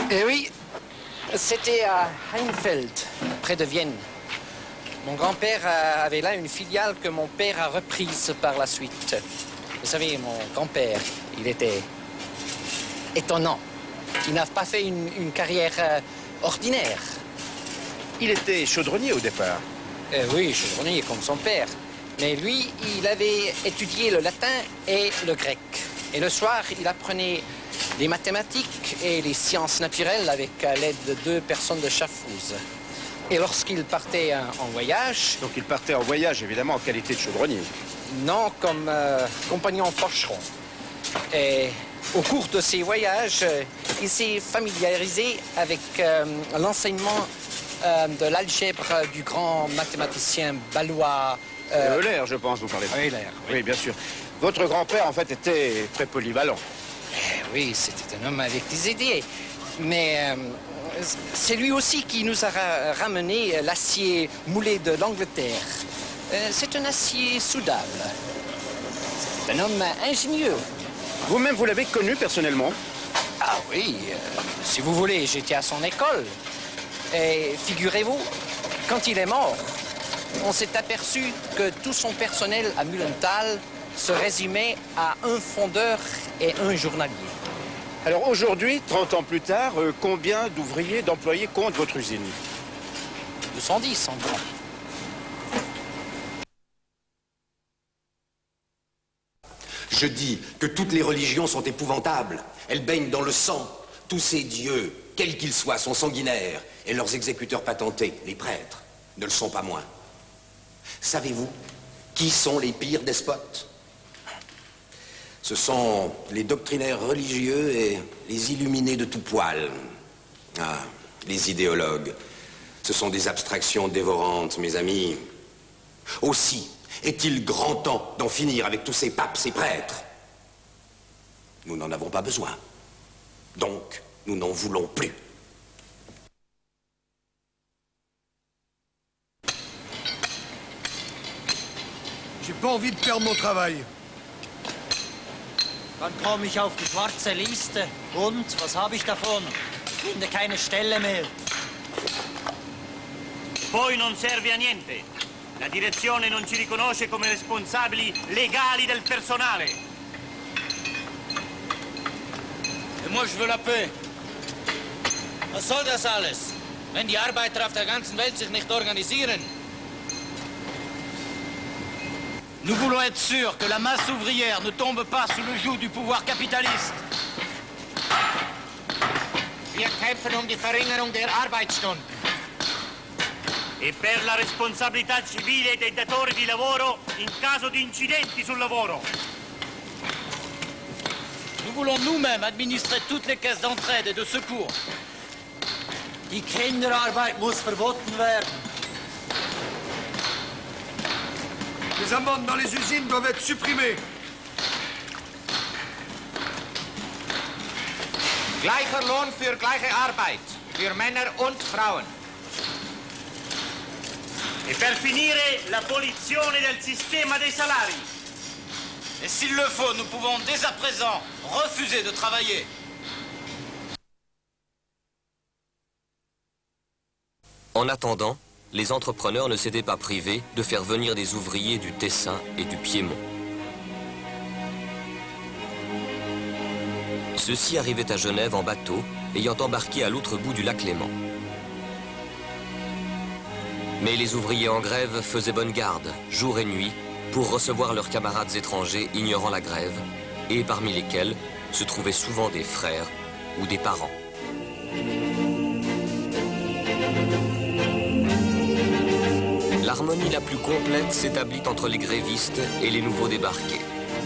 Eh oui, c'était à Heinfeld, près de Vienne. Mon grand-père avait là une filiale que mon père a reprise par la suite. Vous savez, mon grand-père, il était étonnant. Il n'a pas fait une carrière ordinaire. Il était chaudronnier au départ. Oui, chaudronnier comme son père. Mais lui, il avait étudié le latin et le grec. Et le soir, il apprenait les mathématiques et les sciences naturelles avec l'aide de 2 personnes de Schaffhouse. Et lorsqu'il partait en voyage... Donc il partait en voyage, évidemment, en qualité de chaudronnier. Non, comme compagnon forgeron. Et au cours de ces voyages, il s'est familiarisé avec l'enseignement de l'algèbre du grand mathématicien balois... Euler, je pense, vous parlez de... Euler, oui. Oui, bien sûr. Votre grand-père, en fait, était très polyvalent. Oui, c'était un homme avec des idées. Mais c'est lui aussi qui nous a ramené l'acier moulé de l'Angleterre. C'est un acier soudable. C'est un homme ingénieux. Vous-même, vous l'avez connu personnellement? Ah oui, si vous voulez, j'étais à son école. Et figurez-vous, quand il est mort, on s'est aperçu que tout son personnel à Mühlenthal se résumait à un fondeur et un journalier. Alors aujourd'hui, 30 ans plus tard, combien d'ouvriers, d'employés compte votre usine? 210 environ. Je dis que toutes les religions sont épouvantables. Elles baignent dans le sang. Tous ces dieux, quels qu'ils soient, sont sanguinaires. Et leurs exécuteurs patentés, les prêtres, ne le sont pas moins. Savez-vous qui sont les pires despotes? Ce sont les doctrinaires religieux et les illuminés de tout poil. Ah, les idéologues. Ce sont des abstractions dévorantes, mes amis. Aussi, est-il grand temps d'en finir avec tous ces papes, ces prêtres? Nous n'en avons pas besoin. Donc, nous n'en voulons plus. J'ai pas envie de perdre mon travail. Dann komme ich auf die schwarze Liste. Und, was habe ich davon? Ich finde keine Stelle mehr. Poi non serve a niente. La direzione non ci riconosce come responsabili legali del personale. Et moi, je veux la paix. Was soll das alles, wenn die Arbeiter auf der ganzen Welt sich nicht organisieren? Nous voulons être sûrs que la masse ouvrière ne tombe pas sous le joug du pouvoir capitaliste. Wir kämpfen die Verringerung der Arbeitsstunden. E per la responsabilità civile dei datori di lavoro in caso di incidenti sul lavoro. Nous voulons nous-mêmes administrer toutes les caisses d'entraide et de secours. Die Kinderarbeit muss verboten werden. Les amendes dans les usines doivent être supprimées. Gleicher Lohn für gleiche Arbeit, für Männer und Frauen. E per finire, l'abolizione del sistema dei salari. Et s'il le faut, nous pouvons dès à présent refuser de travailler. En attendant, les entrepreneurs ne s'étaient pas privés de faire venir des ouvriers du Tessin et du Piémont. Ceux-ci arrivaient à Genève en bateau, ayant embarqué à l'autre bout du lac Léman. Mais les ouvriers en grève faisaient bonne garde, jour et nuit, pour recevoir leurs camarades étrangers ignorant la grève, et parmi lesquels se trouvaient souvent des frères ou des parents. L'harmonie la plus complète s'établit entre les grévistes et les nouveaux débarqués.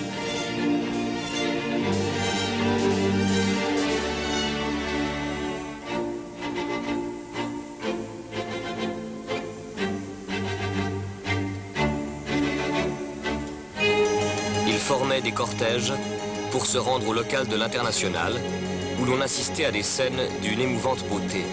Ils formaient des cortèges pour se rendre au local de l'Internationale, où l'on assistait à des scènes d'une émouvante beauté.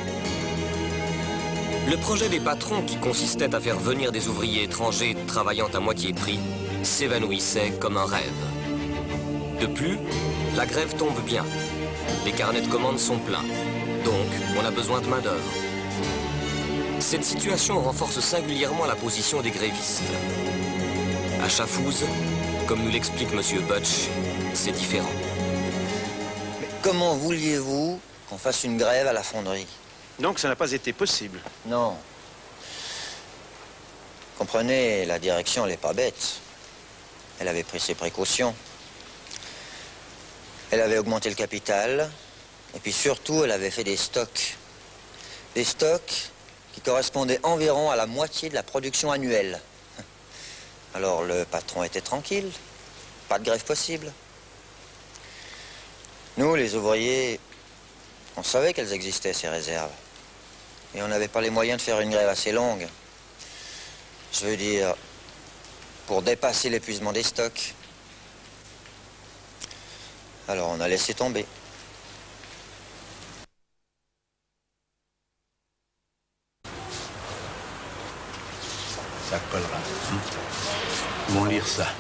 Le projet des patrons, qui consistait à faire venir des ouvriers étrangers travaillant à moitié prix, s'évanouissait comme un rêve. De plus, la grève tombe bien. Les carnets de commandes sont pleins. Donc, on a besoin de main-d'œuvre. Cette situation renforce singulièrement la position des grévistes. À Chafouz, comme nous l'explique M. Butch, c'est différent. Mais comment vouliez-vous qu'on fasse une grève à la fonderie? Donc ça n'a pas été possible? Non. Comprenez, la direction, elle n'est pas bête. Elle avait pris ses précautions. Elle avait augmenté le capital, et puis surtout, elle avait fait des stocks. Des stocks qui correspondaient environ à la moitié de la production annuelle. Alors le patron était tranquille, pas de grève possible. Nous, les ouvriers, on savait qu'elles existaient, ces réserves. Et on n'avait pas les moyens de faire une grève assez longue. Je veux dire, pour dépasser l'épuisement des stocks. Alors on a laissé tomber. Ça collera. Ils vont lire ça.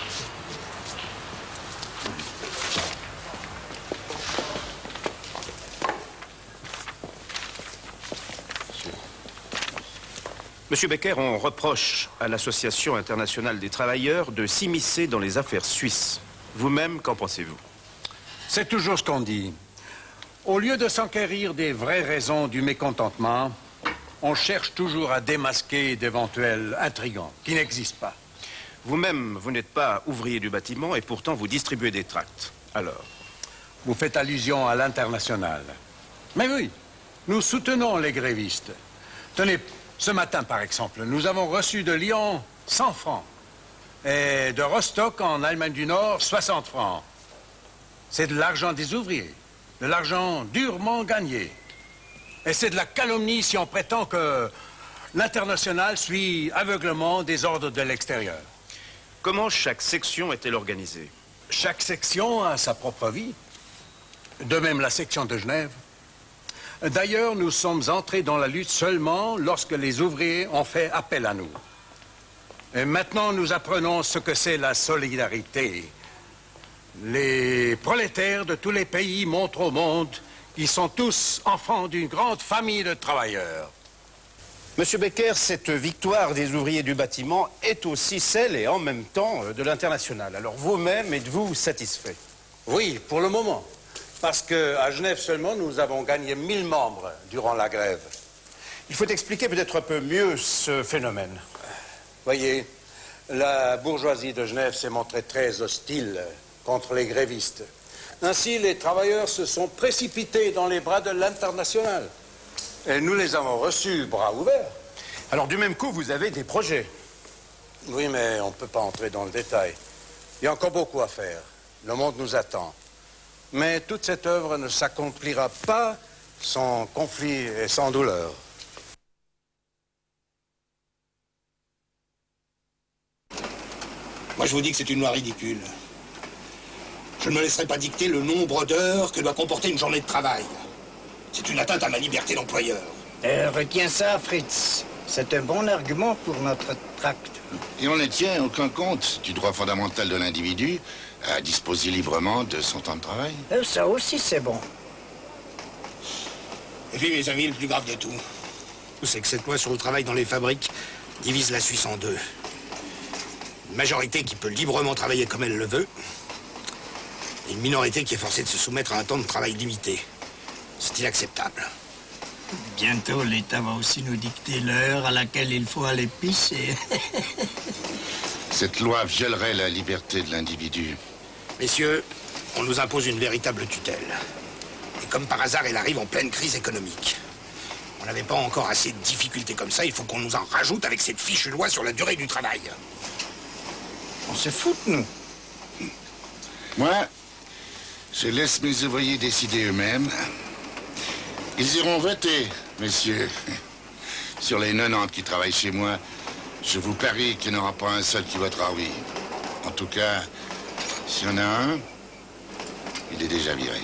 Monsieur Becker, on reproche à l'Association internationale des travailleurs de s'immiscer dans les affaires suisses. Vous-même, qu'en pensez-vous? C'est toujours ce qu'on dit. Au lieu de s'enquérir des vraies raisons du mécontentement, on cherche toujours à démasquer d'éventuels intrigants qui n'existent pas. Vous-même, vous n'êtes pas ouvrier du bâtiment et pourtant vous distribuez des tracts. Alors? Vous faites allusion à l'international. Mais oui, nous soutenons les grévistes. Tenez, ce matin, par exemple, nous avons reçu de Lyon 100 francs et de Rostock, en Allemagne du Nord, 60 francs. C'est de l'argent des ouvriers, de l'argent durement gagné. Et c'est de la calomnie si on prétend que l'international suit aveuglement des ordres de l'extérieur. Comment chaque section est-elle organisée? Chaque section a sa propre vie. De même la section de Genève. D'ailleurs, nous sommes entrés dans la lutte seulement lorsque les ouvriers ont fait appel à nous. Et maintenant, nous apprenons ce que c'est la solidarité. Les prolétaires de tous les pays montrent au monde qu'ils sont tous enfants d'une grande famille de travailleurs. Monsieur Becker, cette victoire des ouvriers du bâtiment est aussi celle et en même temps de l'international. Alors vous-même, êtes-vous satisfait? Oui, pour le moment. Parce qu'à Genève seulement, nous avons gagné 1000 membres durant la grève. Il faut expliquer peut-être un peu mieux ce phénomène. Voyez, la bourgeoisie de Genève s'est montrée très hostile contre les grévistes. Ainsi, les travailleurs se sont précipités dans les bras de l'international. Et nous les avons reçus bras ouverts. Alors du même coup, vous avez des projets? Oui, mais on ne peut pas entrer dans le détail. Il y a encore beaucoup à faire. Le monde nous attend. Mais toute cette œuvre ne s'accomplira pas sans conflit et sans douleur. Moi, je vous dis que c'est une loi ridicule. Je ne me laisserai pas dicter le nombre d'heures que doit comporter une journée de travail. C'est une atteinte à ma liberté d'employeur. Retiens ça, Fritz. C'est un bon argument pour notre tract. Et on ne tient aucun compte du droit fondamental de l'individu à disposer librement de son temps de travail. Ça aussi, c'est bon. Et puis, mes amis, le plus grave de tout, c'est que cette loi sur le travail dans les fabriques divise la Suisse en deux. Une majorité qui peut librement travailler comme elle le veut, et une minorité qui est forcée de se soumettre à un temps de travail limité. C'est inacceptable. Bientôt, l'État va aussi nous dicter l'heure à laquelle il faut aller pisser. Cette loi violerait la liberté de l'individu. Messieurs, on nous impose une véritable tutelle. Et comme par hasard, elle arrive en pleine crise économique. On n'avait pas encore assez de difficultés comme ça, il faut qu'on nous en rajoute avec cette fichue loi sur la durée du travail. On se fout de nous. Moi, je laisse mes ouvriers décider eux-mêmes. Ils iront voter, messieurs. Sur les 90 qui travaillent chez moi, je vous parie qu'il n'y en aura pas un seul qui votera oui. En tout cas, s'il y en a un, il est déjà viré.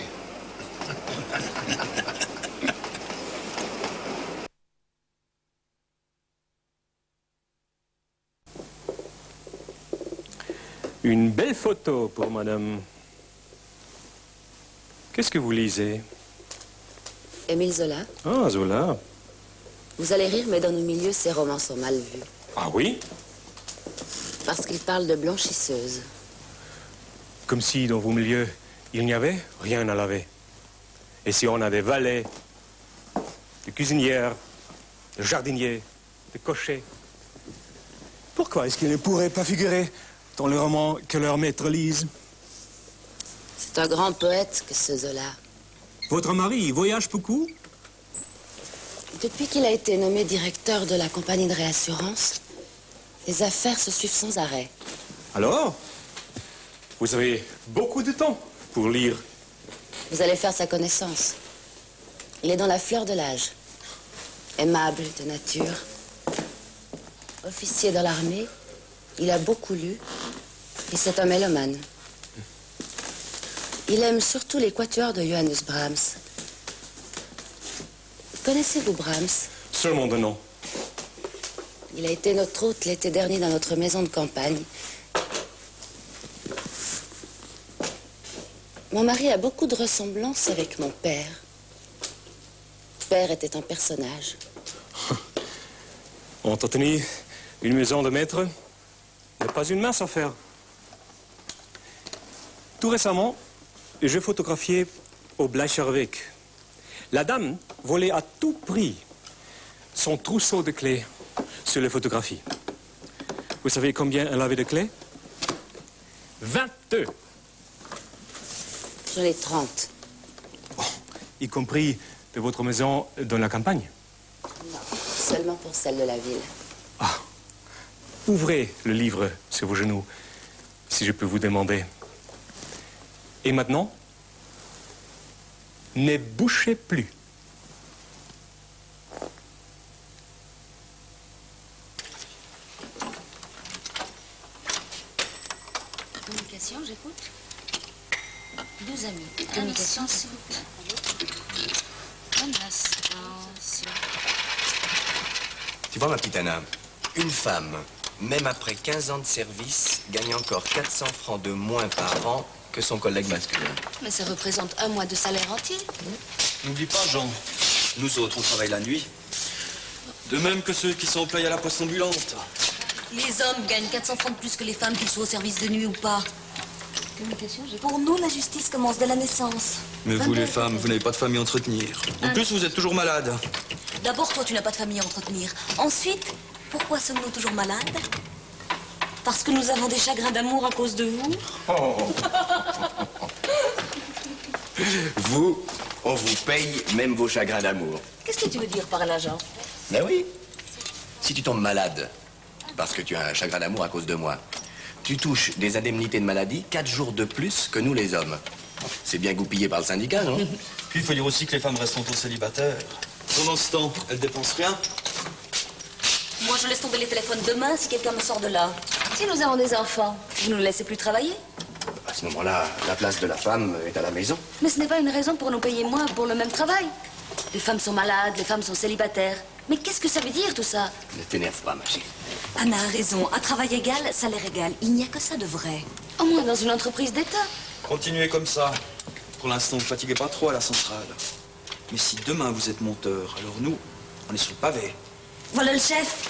Une belle photo pour madame. Qu'est-ce que vous lisez? Émile Zola. Ah, Zola. Vous allez rire, mais dans nos milieux, ces romans sont mal vus. Ah oui? Parce qu'ils parlent de blanchisseuses. Comme si dans vos milieux, il n'y avait rien à laver. Et si on a des valets, des cuisinières, des jardiniers, des cochers, pourquoi est-ce qu'ils ne pourraient pas figurer dans le roman que leurs maîtres lisent? C'est un grand poète que ce Zola. Votre mari voyage beaucoup? Depuis qu'il a été nommé directeur de la compagnie de réassurance, les affaires se suivent sans arrêt. Alors, vous avez beaucoup de temps pour lire. Vous allez faire sa connaissance. Il est dans la fleur de l'âge. Aimable de nature. Officier dans l'armée, il a beaucoup lu. Et c'est un mélomane. Il aime surtout les quatuors de Johannes Brahms. Connaissez-vous Brahms? Seulement de nom. Il a été notre hôte l'été dernier dans notre maison de campagne. Mon mari a beaucoup de ressemblances avec mon père. Père était un personnage. Entretenir une maison de maître n'est pas une mince affaire. Tout récemment, j'ai photographié au Bleicherweg. La dame volait à tout prix son trousseau de clés sur les photographies. Vous savez combien elle avait de clés? 22. J'en ai 30. Oh, y compris de votre maison dans la campagne? Non, seulement pour celle de la ville. Ah, ouvrez le livre sur vos genoux, si je peux vous demander. Et maintenant, ne bouchez plus. Communication, j'écoute. 12 amis. Communication, s'il vous plaît. Un instant, s'il vous plaît. Tu vois, ma petite Anna, une femme, même après 15 ans de service, gagne encore 400 francs de moins par an que son collègue masculin. Mais ça représente un mois de salaire entier. N'oublie pas, Jean, nous autres, on travaille la nuit. De même que ceux qui sont employés à la poste ambulante. Les hommes gagnent 400 francs de plus que les femmes, qu'ils soient au service de nuit ou pas. Communication, pour nous, la justice commence dès la naissance. Mais vous, les femmes, vous n'avez pas de famille à entretenir. En plus, vous êtes toujours malade. D'abord, toi, tu n'as pas de famille à entretenir. Ensuite, pourquoi sommes-nous toujours malades? Parce que nous avons des chagrins d'amour à cause de vous. Oh. Vous, on vous paye même vos chagrins d'amour. Qu'est-ce que tu veux dire par là, Jean? Ben oui. Si tu tombes malade, parce que tu as un chagrin d'amour à cause de moi, tu touches des indemnités de maladie 4 jours de plus que nous les hommes. C'est bien goupillé par le syndicat, non? Puis il faut dire aussi que les femmes restent longtemps célibataires. Pendant ce temps, elles dépensent rien. Moi, je laisse tomber les téléphones demain si quelqu'un me sort de là. Si nous avons des enfants, vous ne nous laissez plus travailler? À ce moment-là, la place de la femme est à la maison. Mais ce n'est pas une raison pour nous payer moins pour le même travail. Les femmes sont malades, les femmes sont célibataires. Mais qu'est-ce que ça veut dire, tout ça? Ne t'énerve pas, ma chérie. Anna a raison. À travail égal, salaire égal. Il n'y a que ça de vrai. Au moins dans une entreprise d'État. Continuez comme ça. Pour l'instant, ne fatiguez pas trop à la centrale. Mais si demain vous êtes monteur, alors nous, on est sur le pavé. Voilà le chef.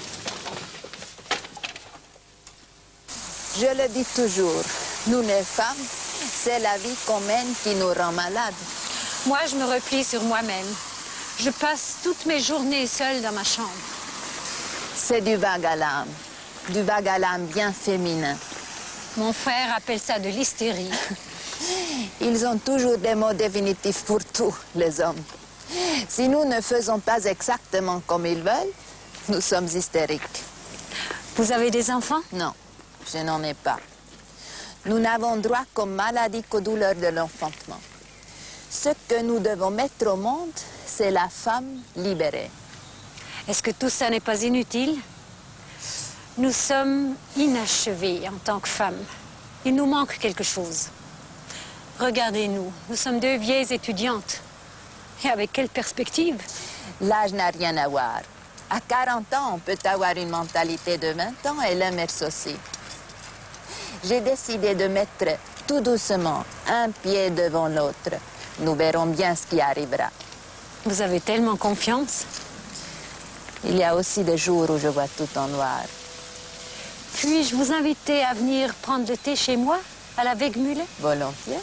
Je le dis toujours, nous les femmes, c'est la vie qu'on mène qui nous rend malades. Moi, je me replie sur moi-même. Je passe toutes mes journées seule dans ma chambre. C'est du vague à l'âme bien féminin. Mon frère appelle ça de l'hystérie. Ils ont toujours des mots définitifs pour tout, les hommes. Si nous ne faisons pas exactement comme ils veulent, nous sommes hystériques. Vous avez des enfants? Non, je n'en ai pas. Nous n'avons droit comme maladie qu'aux douleurs de l'enfantement. Ce que nous devons mettre au monde, c'est la femme libérée. Est-ce que tout ça n'est pas inutile? Nous sommes inachevés en tant que femmes. Il nous manque quelque chose. Regardez-nous, nous sommes deux vieilles étudiantes. Et avec quelle perspective? L'âge n'a rien à voir. À 40 ans, on peut avoir une mentalité de 20 ans et l'inverse aussi. J'ai décidé de mettre tout doucement un pied devant l'autre. Nous verrons bien ce qui arrivera. Vous avez tellement confiance. Il y a aussi des jours où je vois tout en noir. Puis-je vous inviter à venir prendre le thé chez moi, à la Wegmühle? Volontiers.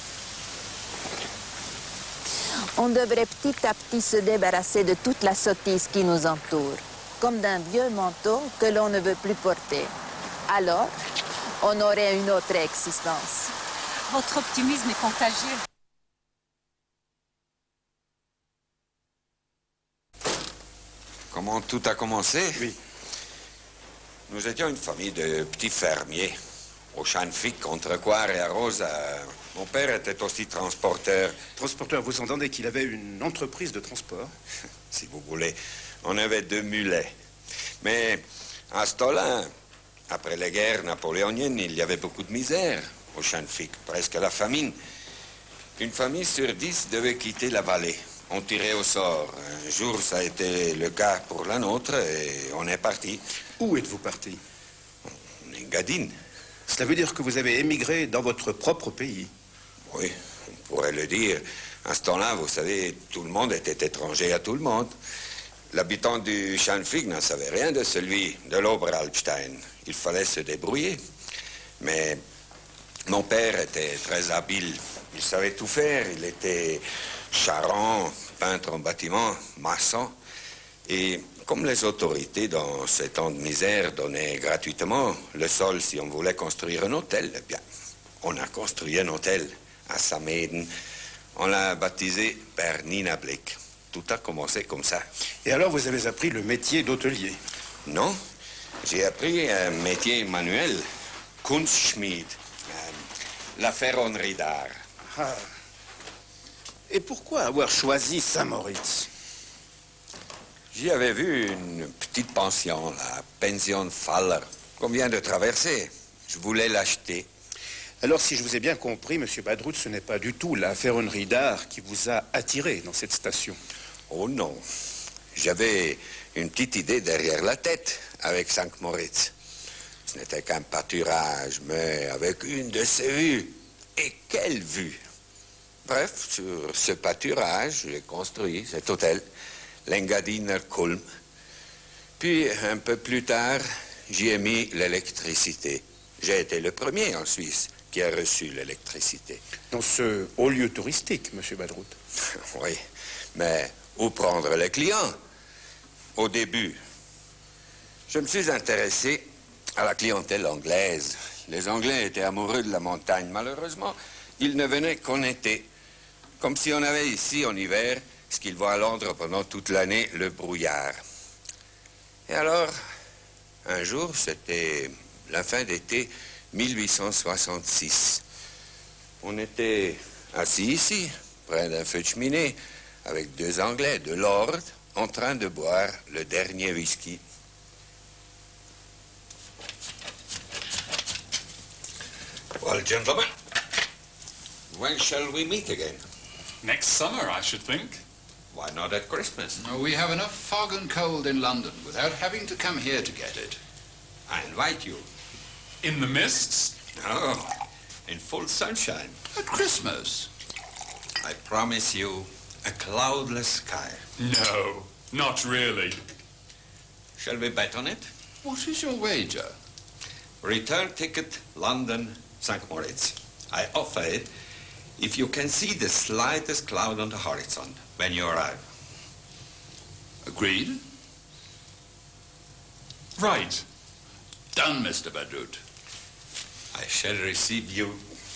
On devrait petit à petit se débarrasser de toute la sottise qui nous entoure, comme d'un vieux manteau que l'on ne veut plus porter. Alors, on aurait une autre existence. Votre optimisme est contagieux. Comment tout a commencé? Oui. Nous étions une famille de petits fermiers, au Schanfigg, entre Coire et Arose. Mon père était aussi transporteur. Transporteur, vous entendez qu'il avait une entreprise de transport? Si vous voulez. On avait 2 mulets. Mais à ce temps-là, après les guerres napoléoniennes, il y avait beaucoup de misère au Schanfigg, presque la famine. Une famille sur 10 devait quitter la vallée. On tirait au sort. Un jour, ça a été le cas pour la nôtre et on est parti. Où êtes-vous parti? En Engadine. Cela veut dire que vous avez émigré dans votre propre pays? Oui, on pourrait le dire. À ce temps-là, vous savez, tout le monde était étranger à tout le monde. L'habitant du Schanfigg n'en savait rien de celui de l'Oberalpstein. Il fallait se débrouiller. Mais mon père était très habile. Il savait tout faire. Il était charron, peintre en bâtiment, maçon. Et comme les autorités dans ces temps de misère donnaient gratuitement le sol si on voulait construire un hôtel, eh bien, on a construit un hôtel à Sameden. On l'a baptisé Père Nina Blick. Tout a commencé comme ça. Et alors, vous avez appris le métier d'hôtelier? Non. J'ai appris un métier manuel, Kunstschmied, la ferronnerie d'art. Ah. Et pourquoi avoir choisi Saint-Moritz? J'y avais vu une petite pension, la pension Faller, qu'on vient de traverser. Je voulais l'acheter. Alors, si je vous ai bien compris, Monsieur Badrout, ce n'est pas du tout la ferronnerie d'art qui vous a attiré dans cette station? Oh non. J'avais une petite idée derrière la tête avec Saint-Moritz. Ce n'était qu'un pâturage, mais avec une de ces vues. Et quelle vue! Bref, sur ce pâturage, j'ai construit cet hôtel, l'Engadiner Kulm. Puis, un peu plus tard, j'y ai mis l'électricité. J'ai été le premier en Suisse qui a reçu l'électricité. Dans ce haut lieu touristique, Monsieur Badrout? Oui, mais où prendre les clients? Au début, je me suis intéressé à la clientèle anglaise. Les Anglais étaient amoureux de la montagne. Malheureusement, ils ne venaient qu'en été. Comme si on avait ici, en hiver, ce qu'ils voient à Londres pendant toute l'année, le brouillard. Et alors, un jour, c'était la fin d'été 1866. On était assis ici, près d'un feu de cheminée, avec 2 Anglais de Lord, en train de boire le dernier whisky. Well, gentlemen, when shall we meet again? Next summer, I should think. Why not at Christmas? We have enough fog and cold in London without having to come here to get it. I invite you. In the mists? No, in full sunshine. At Christmas? I promise you a cloudless sky. No, not really. Shall we bet on it? What is your wager? Return ticket, London, St. Moritz. I offer it if you can see the slightest cloud on the horizon when you arrive. Agreed? Right. Done, Mr. Badrout. I shall receive you.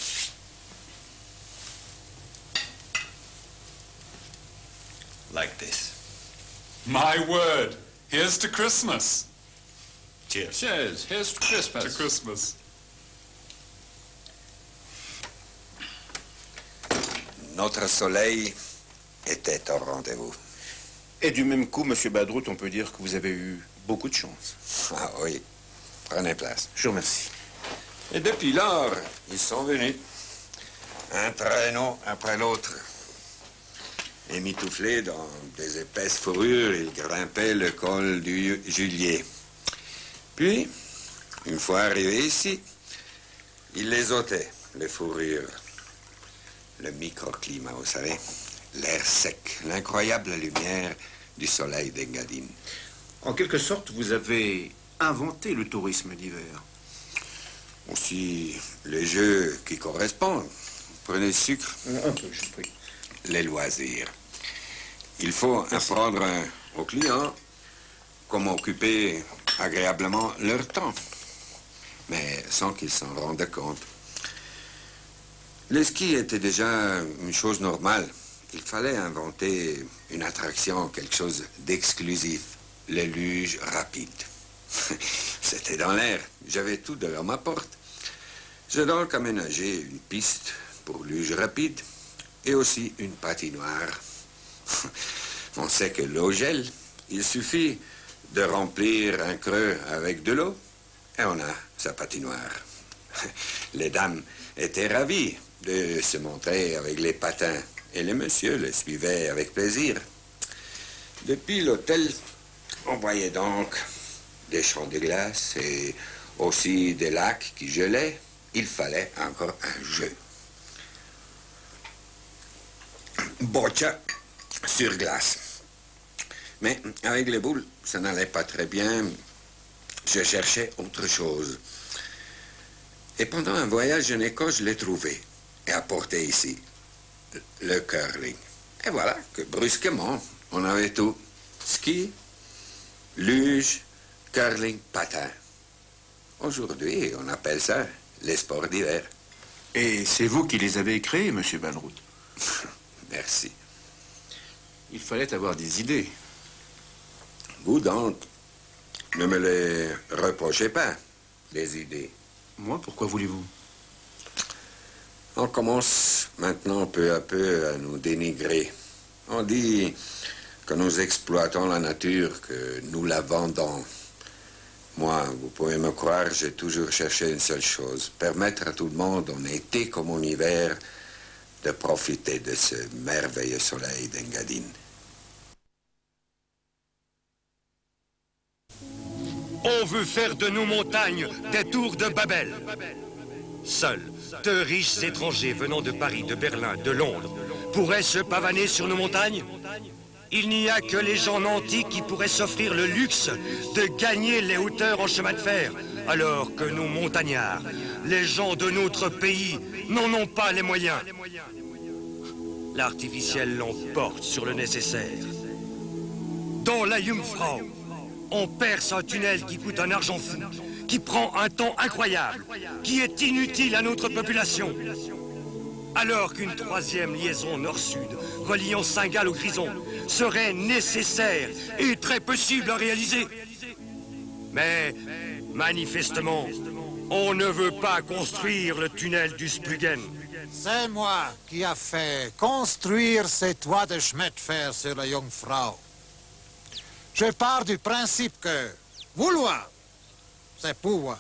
Like this. My word. Here's to Christmas. Cheers. Cheers. Here's to Christmas. To Christmas. Notre soleil était au rendez-vous. Et du même coup, Monsieur Badrout, on peut dire que vous avez eu beaucoup de chance. Ah oui. Prenez place. Je vous remercie. Et depuis lors, ils sont venus. Un traîneau après l'autre. Émitouflés dans des épaisses fourrures, ils grimpaient le col du Julier. Puis, une fois arrivés ici, ils les ôtaient, les fourrures. Le microclimat, vous savez. l'air sec, l'incroyable lumière du soleil d'Engadine. En quelque sorte, vous avez inventé le tourisme d'hiver. Aussi, les jeux qui correspondent. Prenez le sucre. Un peu, je prie. Les loisirs. Il faut apprendre aux clients comment occuper agréablement leur temps, mais sans qu'ils s'en rendent compte. Le ski était déjà une chose normale. Il fallait inventer une attraction, quelque chose d'exclusif. Le luge rapide. C'était dans l'air. J'avais tout devant ma porte. J'ai donc aménagé une piste pour luge rapide et aussi une patinoire. On sait que l'eau gèle. Il suffit de remplir un creux avec de l'eau et on a sa patinoire. Les dames étaient ravies de se montrer avec les patins et les messieurs les suivaient avec plaisir. Depuis l'hôtel, on voyait donc des champs de glace et aussi des lacs qui gelaient. Il fallait encore un jeu. Boccia sur glace. Mais avec les boules, ça n'allait pas très bien. Je cherchais autre chose. Et pendant un voyage en Écosse, je l'ai trouvé et apporté ici. Le curling. Et voilà que brusquement, on avait tout. Ski, luge, curling, patin. Aujourd'hui, on appelle ça les sports d'hiver. Et c'est vous qui les avez créés, monsieur Balrout. Merci. Il fallait avoir des idées. Vous donc, ne me les reprochez pas, les idées. Moi, pourquoi voulez-vous? On commence maintenant peu à peu à nous dénigrer. On dit que nous exploitons la nature, que nous la vendons. Moi, vous pouvez me croire, j'ai toujours cherché une seule chose, permettre à tout le monde, en été comme en hiver, de profiter de ce merveilleux soleil d'Engadine. On veut faire de nos montagnes des tours de Babel. Seuls deux riches étrangers venant de Paris, de Berlin, de Londres pourraient se pavaner sur nos montagnes. Il n'y a que les gens nantis qui pourraient s'offrir le luxe de gagner les hauteurs en chemin de fer, alors que nos montagnards, les gens de notre pays, n'en ont pas les moyens. L'artificiel l'emporte sur le nécessaire. Dans la Jungfrau, on perce un tunnel qui coûte un argent fou, qui prend un temps incroyable, qui est inutile à notre population. Alors qu'une troisième liaison nord-sud, reliant Saint-Gall au Grison, serait nécessaire et très possible à réaliser. Mais, manifestement, on ne veut pas construire le tunnel du Splugen. C'est moi qui a fait construire ces toits de chemin de fer sur la Jungfrau. Je pars du principe que vouloir, c'est pouvoir.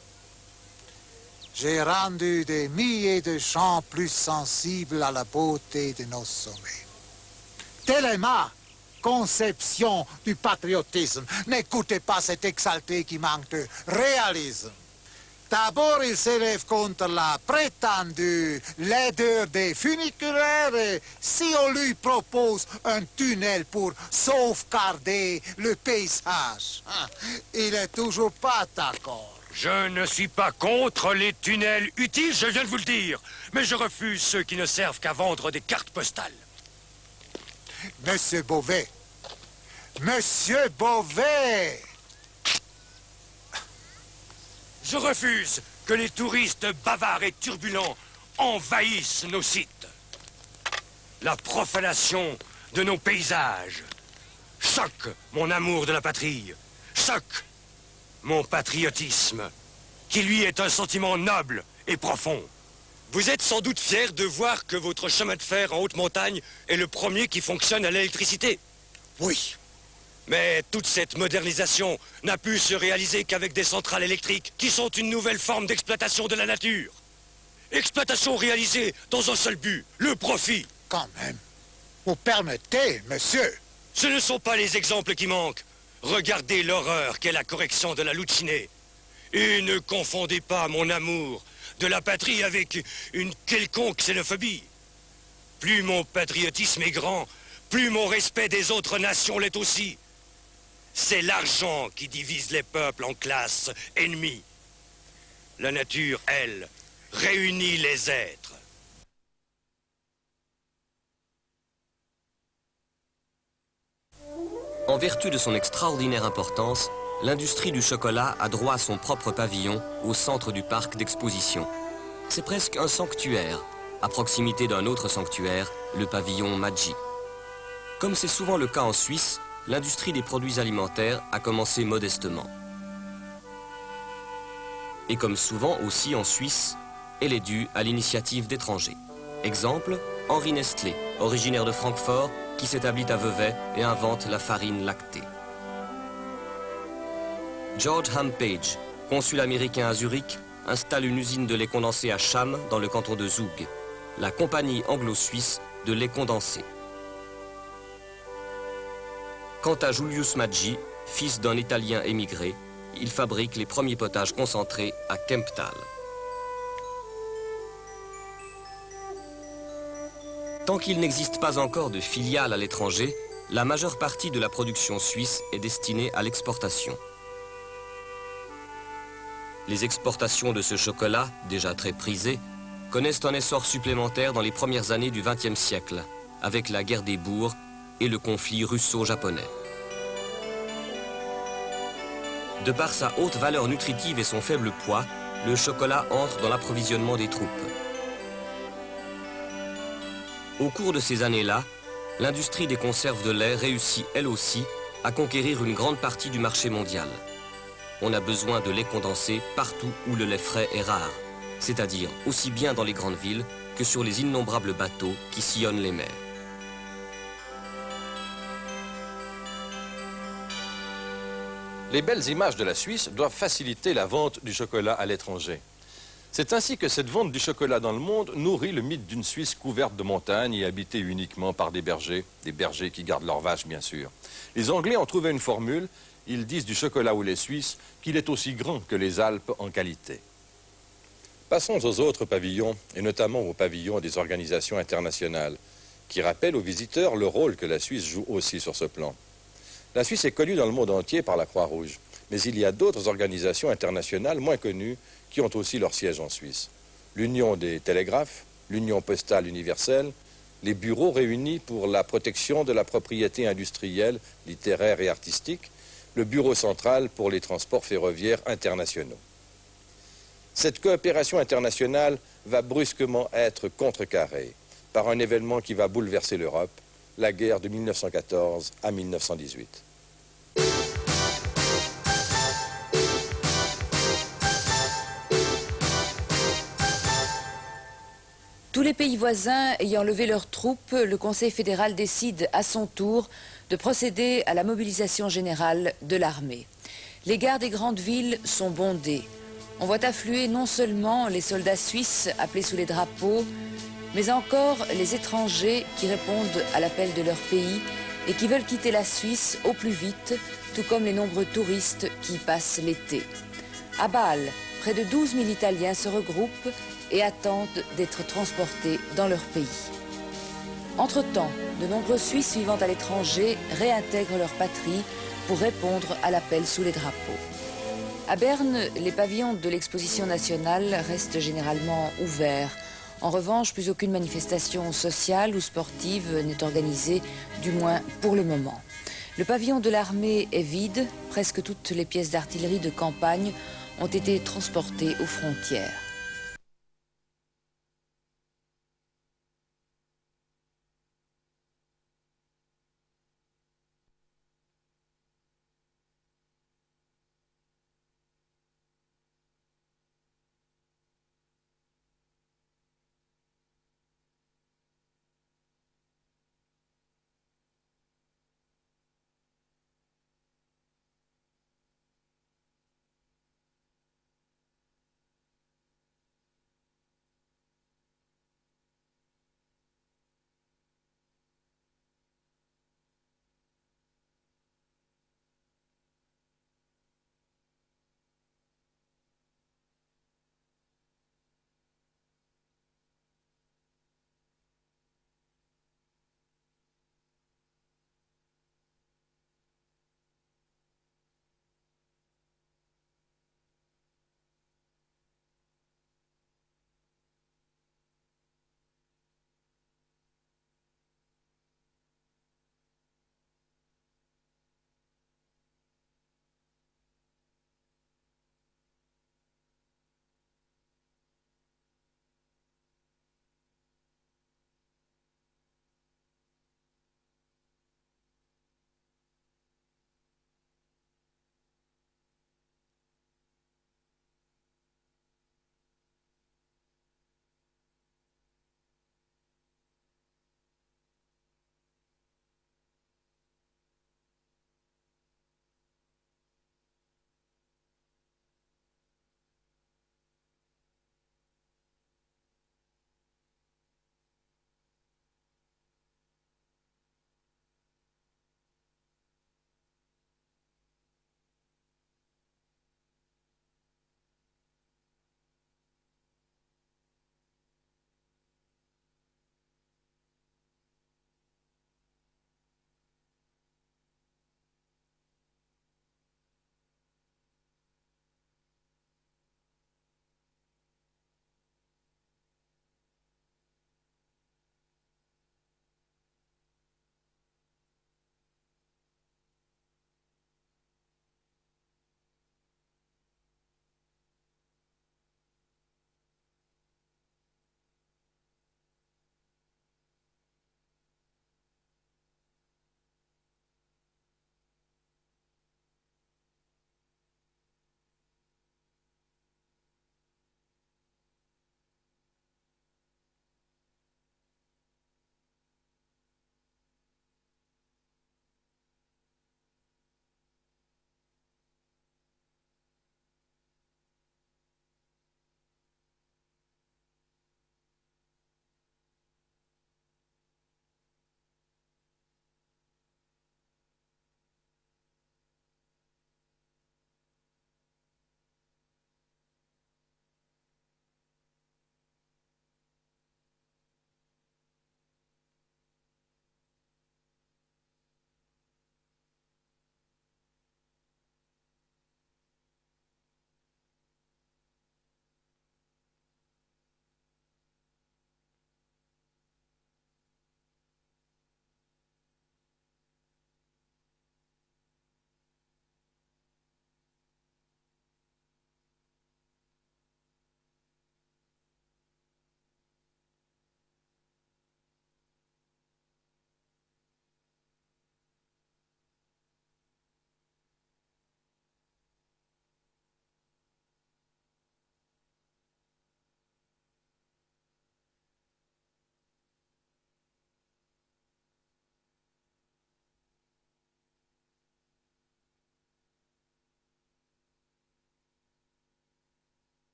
J'ai rendu des milliers de gens plus sensibles à la beauté de nos sommets. Telle est ma conception du patriotisme. N'écoutez pas cet exalté qui manque de réalisme. D'abord, il s'élève contre la prétendue laideur des funiculaires et si on lui propose un tunnel pour sauvegarder le paysage, il n'est toujours pas d'accord. Je ne suis pas contre les tunnels utiles, je viens de vous le dire. Mais je refuse ceux qui ne servent qu'à vendre des cartes postales. Monsieur Beauvais, Monsieur Beauvais! Je refuse que les touristes bavards et turbulents envahissent nos sites. La profanation de nos paysages choque mon amour de la patrie, choque mon patriotisme, qui lui est un sentiment noble et profond. Vous êtes sans doute fier de voir que votre chemin de fer en haute montagne est le premier qui fonctionne à l'électricité. Oui. Mais toute cette modernisation n'a pu se réaliser qu'avec des centrales électriques qui sont une nouvelle forme d'exploitation de la nature. Exploitation réalisée dans un seul but, le profit. Quand même. Vous permettez, monsieur? Ce ne sont pas les exemples qui manquent. Regardez l'horreur qu'est la correction de la Lucinée. Et ne confondez pas mon amour de la patrie avec une quelconque xénophobie. Plus mon patriotisme est grand, plus mon respect des autres nations l'est aussi. C'est l'argent qui divise les peuples en classes ennemies. La nature, elle, réunit les êtres. En vertu de son extraordinaire importance, l'industrie du chocolat a droit à son propre pavillon au centre du parc d'exposition. C'est presque un sanctuaire, à proximité d'un autre sanctuaire, le pavillon Maggi. Comme c'est souvent le cas en Suisse, l'industrie des produits alimentaires a commencé modestement. Et comme souvent aussi en Suisse, elle est due à l'initiative d'étrangers. Exemple, Henri Nestlé, originaire de Francfort, qui s'établit à Vevey et invente la farine lactée. George Hampage, consul américain à Zurich, installe une usine de lait condensé à Cham, dans le canton de Zoug, la compagnie anglo-suisse de lait condensé. Quant à Julius Maggi, fils d'un Italien émigré, il fabrique les premiers potages concentrés à Kemptthal. Tant qu'il n'existe pas encore de filiale à l'étranger, la majeure partie de la production suisse est destinée à l'exportation. Les exportations de ce chocolat, déjà très prisé, connaissent un essor supplémentaire dans les premières années du XXe siècle, avec la guerre des bourgs et le conflit russo-japonais. De par sa haute valeur nutritive et son faible poids, le chocolat entre dans l'approvisionnement des troupes. Au cours de ces années-là, l'industrie des conserves de lait réussit, elle aussi, à conquérir une grande partie du marché mondial. On a besoin de lait condensé partout où le lait frais est rare, c'est-à-dire aussi bien dans les grandes villes que sur les innombrables bateaux qui sillonnent les mers. Les belles images de la Suisse doivent faciliter la vente du chocolat à l'étranger. C'est ainsi que cette vente du chocolat dans le monde nourrit le mythe d'une Suisse couverte de montagnes et habitée uniquement par des bergers qui gardent leurs vaches bien sûr. Les Anglais ont trouvé une formule, ils disent du chocolat ou les Suisses qu'il est aussi grand que les Alpes en qualité. Passons aux autres pavillons, et notamment au pavillon des organisations internationales, qui rappellent aux visiteurs le rôle que la Suisse joue aussi sur ce plan. La Suisse est connue dans le monde entier par la Croix-Rouge, mais il y a d'autres organisations internationales moins connues qui ont aussi leur siège en Suisse. L'Union des télégraphes, l'Union postale universelle, les bureaux réunis pour la protection de la propriété industrielle, littéraire et artistique, le bureau central pour les transports ferroviaires internationaux. Cette coopération internationale va brusquement être contrecarrée par un événement qui va bouleverser l'Europe, la guerre de 1914 à 1918. Tous les pays voisins ayant levé leurs troupes, le Conseil fédéral décide à son tour de procéder à la mobilisation générale de l'armée. Les gares des grandes villes sont bondées. On voit affluer non seulement les soldats suisses appelés sous les drapeaux, mais encore les étrangers qui répondent à l'appel de leur pays et qui veulent quitter la Suisse au plus vite, tout comme les nombreux touristes qui y passent l'été. À Bâle, près de 12 000 Italiens se regroupent et attendent d'être transportés dans leur pays. Entre-temps, de nombreux Suisses vivant à l'étranger réintègrent leur patrie pour répondre à l'appel sous les drapeaux. À Berne, les pavillons de l'exposition nationale restent généralement ouverts. En revanche, plus aucune manifestation sociale ou sportive n'est organisée, du moins pour le moment. Le pavillon de l'armée est vide, presque toutes les pièces d'artillerie de campagne ont été transportées aux frontières.